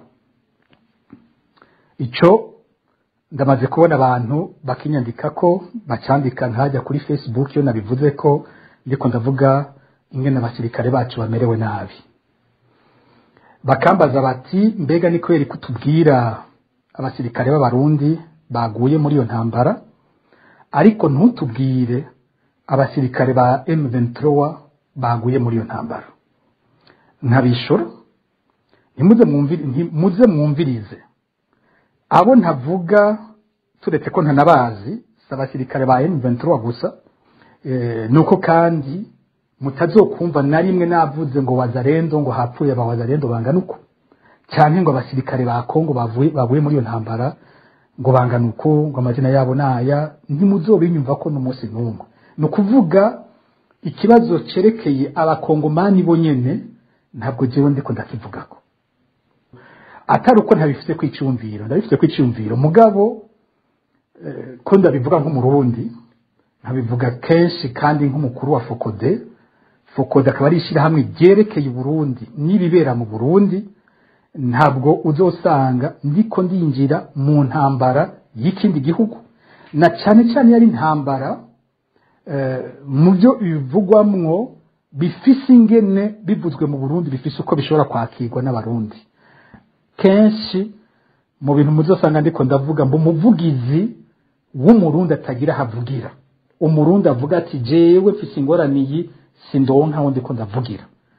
Ico ndamaze kubona abantu bakinyandika ko bacandika nkajya kuri Facebook yo nabivuze ko ndiko ndavuga ingene abasirikare bacu bamerewe nabi. Bakambaza bati mbega ni kweri kutubwira abasirikare b'abarundi baguye muri iyo ntambara, ariko ntutubwire abasirikare ba M vingt-trois baguye muri iyo ntambara. Nkabishura ntimuze mwumvire ntimuze mwumvirize abo ntavuga, turetse ko ntanabazi abasirikare ba M vingt-trois gusa, e, nuko kandi mutazokumva na rimwe navuze ngo wazarendo ngo hapfuye aba wazarendo bangana uko, cyane ngo abasirikare ba Kongo bavuye baguye muri iyo ntambara ngo bangana uko, ngo amazina yabo naya, ntimuzobinyumva ko n'umunsi n'umwe. Nukuvuga ikibazo cerekeye abakongomani bonyene ntabwo jewe ndiko ndakivugako, atari uko ntabifite kwicumviro, ndabifite kwicumviro mugabo eh, ko ndabivuga nk'umurundi, nkabivuga kenshi kandi nk'umukuru wa Fokode. Fokode akaba ari ishirahamwe ryerekeye Burundi n'ibibera mu Burundi. Ntabwo uzosanga ndiko ndinjira mu ntambara y'ikindi gihugu, na cyane cyane yari ntambara eh, mu byo bivugwamwo bifise ingene bivuzwe mu Burundi, bifise uko bishobora kwakirwa n'abarundi. Kenshi mu bintu muzosanga ndiko ndavuga mbu muvugizi w'umurundi atagira havugira, umurundi avuga ati jewe mfise ingoraniyi sindonka wundi ko ndavugira.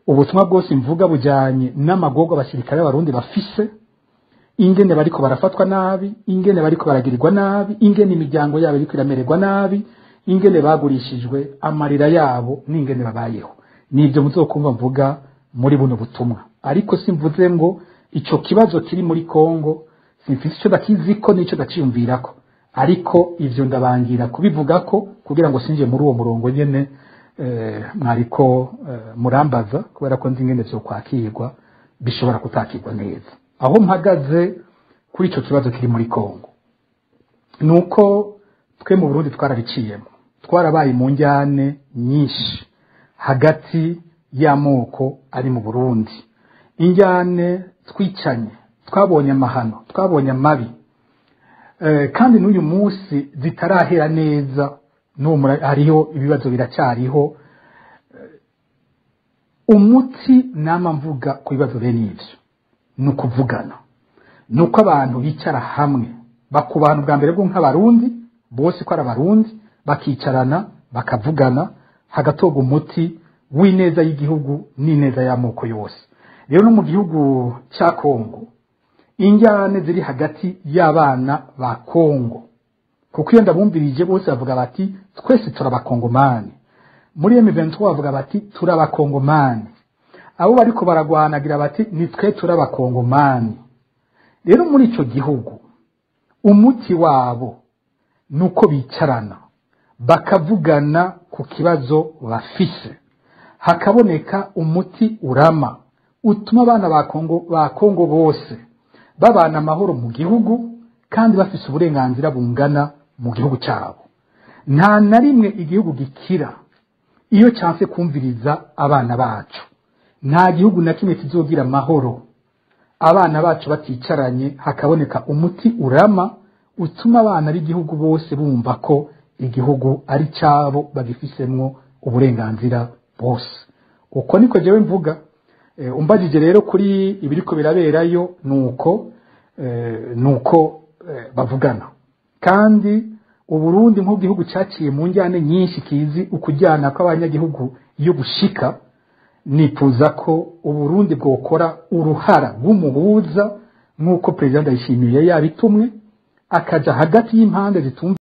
ubutumwa bwose mvuga bujanye n'amagorwa abasirikare b'abarundi bafise, ingene bariko barafatwa nabi, ingene bariko baragirirwa nabi, ingene imiryango yabo iriko iramererwa nabi, ingene bagurishijwe, amarira yabo n'ingene babayeho. Nivyo muzokumva mvuga muri buno butumwa. Ariko simvuze ngo ico kibazo kiri muri Kongo simfise ico dakiziko n'ico daciyumvirako, ariko ivyo ndabangira kubivugako kugira ngo sinje muri uwo murongo nyene eh, mwariko eh, murambaza, kubera ko nzi ingene vyo kwakirwa bishobora kutakirwa neza. Aho mpagaze kuri ico kibazo kiri muri Kongo nuko twe mu Burundi twarabiciyemo, twarabaye mu njyane nyinshi hagati y'amoko ari mu Burundi, injyane twicanye, twabonye amahano, twabonye amabi, e, kandi n'uyu munsi zitarahera neza, n'ubu hariho ibibazo biracyariho. Umuti nama mvuga ku bibazo bene ivyo ni ukuvugana, ni uko abantu bicara hamwe bakubana ubwa mbere bwo nk'abarundi bose ko ari abarundi, bakicarana bakavugana, hagatorwa umuti w'ineza y'igihugu n'ineza y'amoko yose. Rero no mu gihugu cya Kongo injyane ziri hagati y'abana ba Kongo, kuko iyo ndabumvirije bose bavuga bati twese turabakongomani, muri M vingt-trois bavuga bati turabakongomani, abo bariko baragwanagira bati ni twe turabakongomani. Rero muri ico gihugu umuti wabo nuko bicarana bakavugana ku kibazo bafise, hakaboneka umuti urama utuma abana ba Kongo ba Kongo bose babana amahoro mu gihugu kandi bafise uburenganzira bungana mu gihugu cyabo. Nta na rimwe igihugu gikira iyo chance kumviriza abana bacu, nta gihugu na kimwe kizogira amahoro abana bacu baticaranye hakaboneka umuti urama utuma abana b'igihugu bose bumva ko igihugu ari cyabo bagifisemwo uburenganzira bose. Uko niko jewe mvuga. E, umbajije rero kuri ibiriko biraberayo nuko e, nuko e, bavugana, kandi uburundi nk'ugihugu cyaciye mu njyane nyinshi kizi ukujyana kw'abanyagihugu iyo gushika, nifuza ko uburundi bwokora uruhara rw'umuhuza nk'uko President Ndayishimiye yabitumwe, akaja hagati y'impande zitumva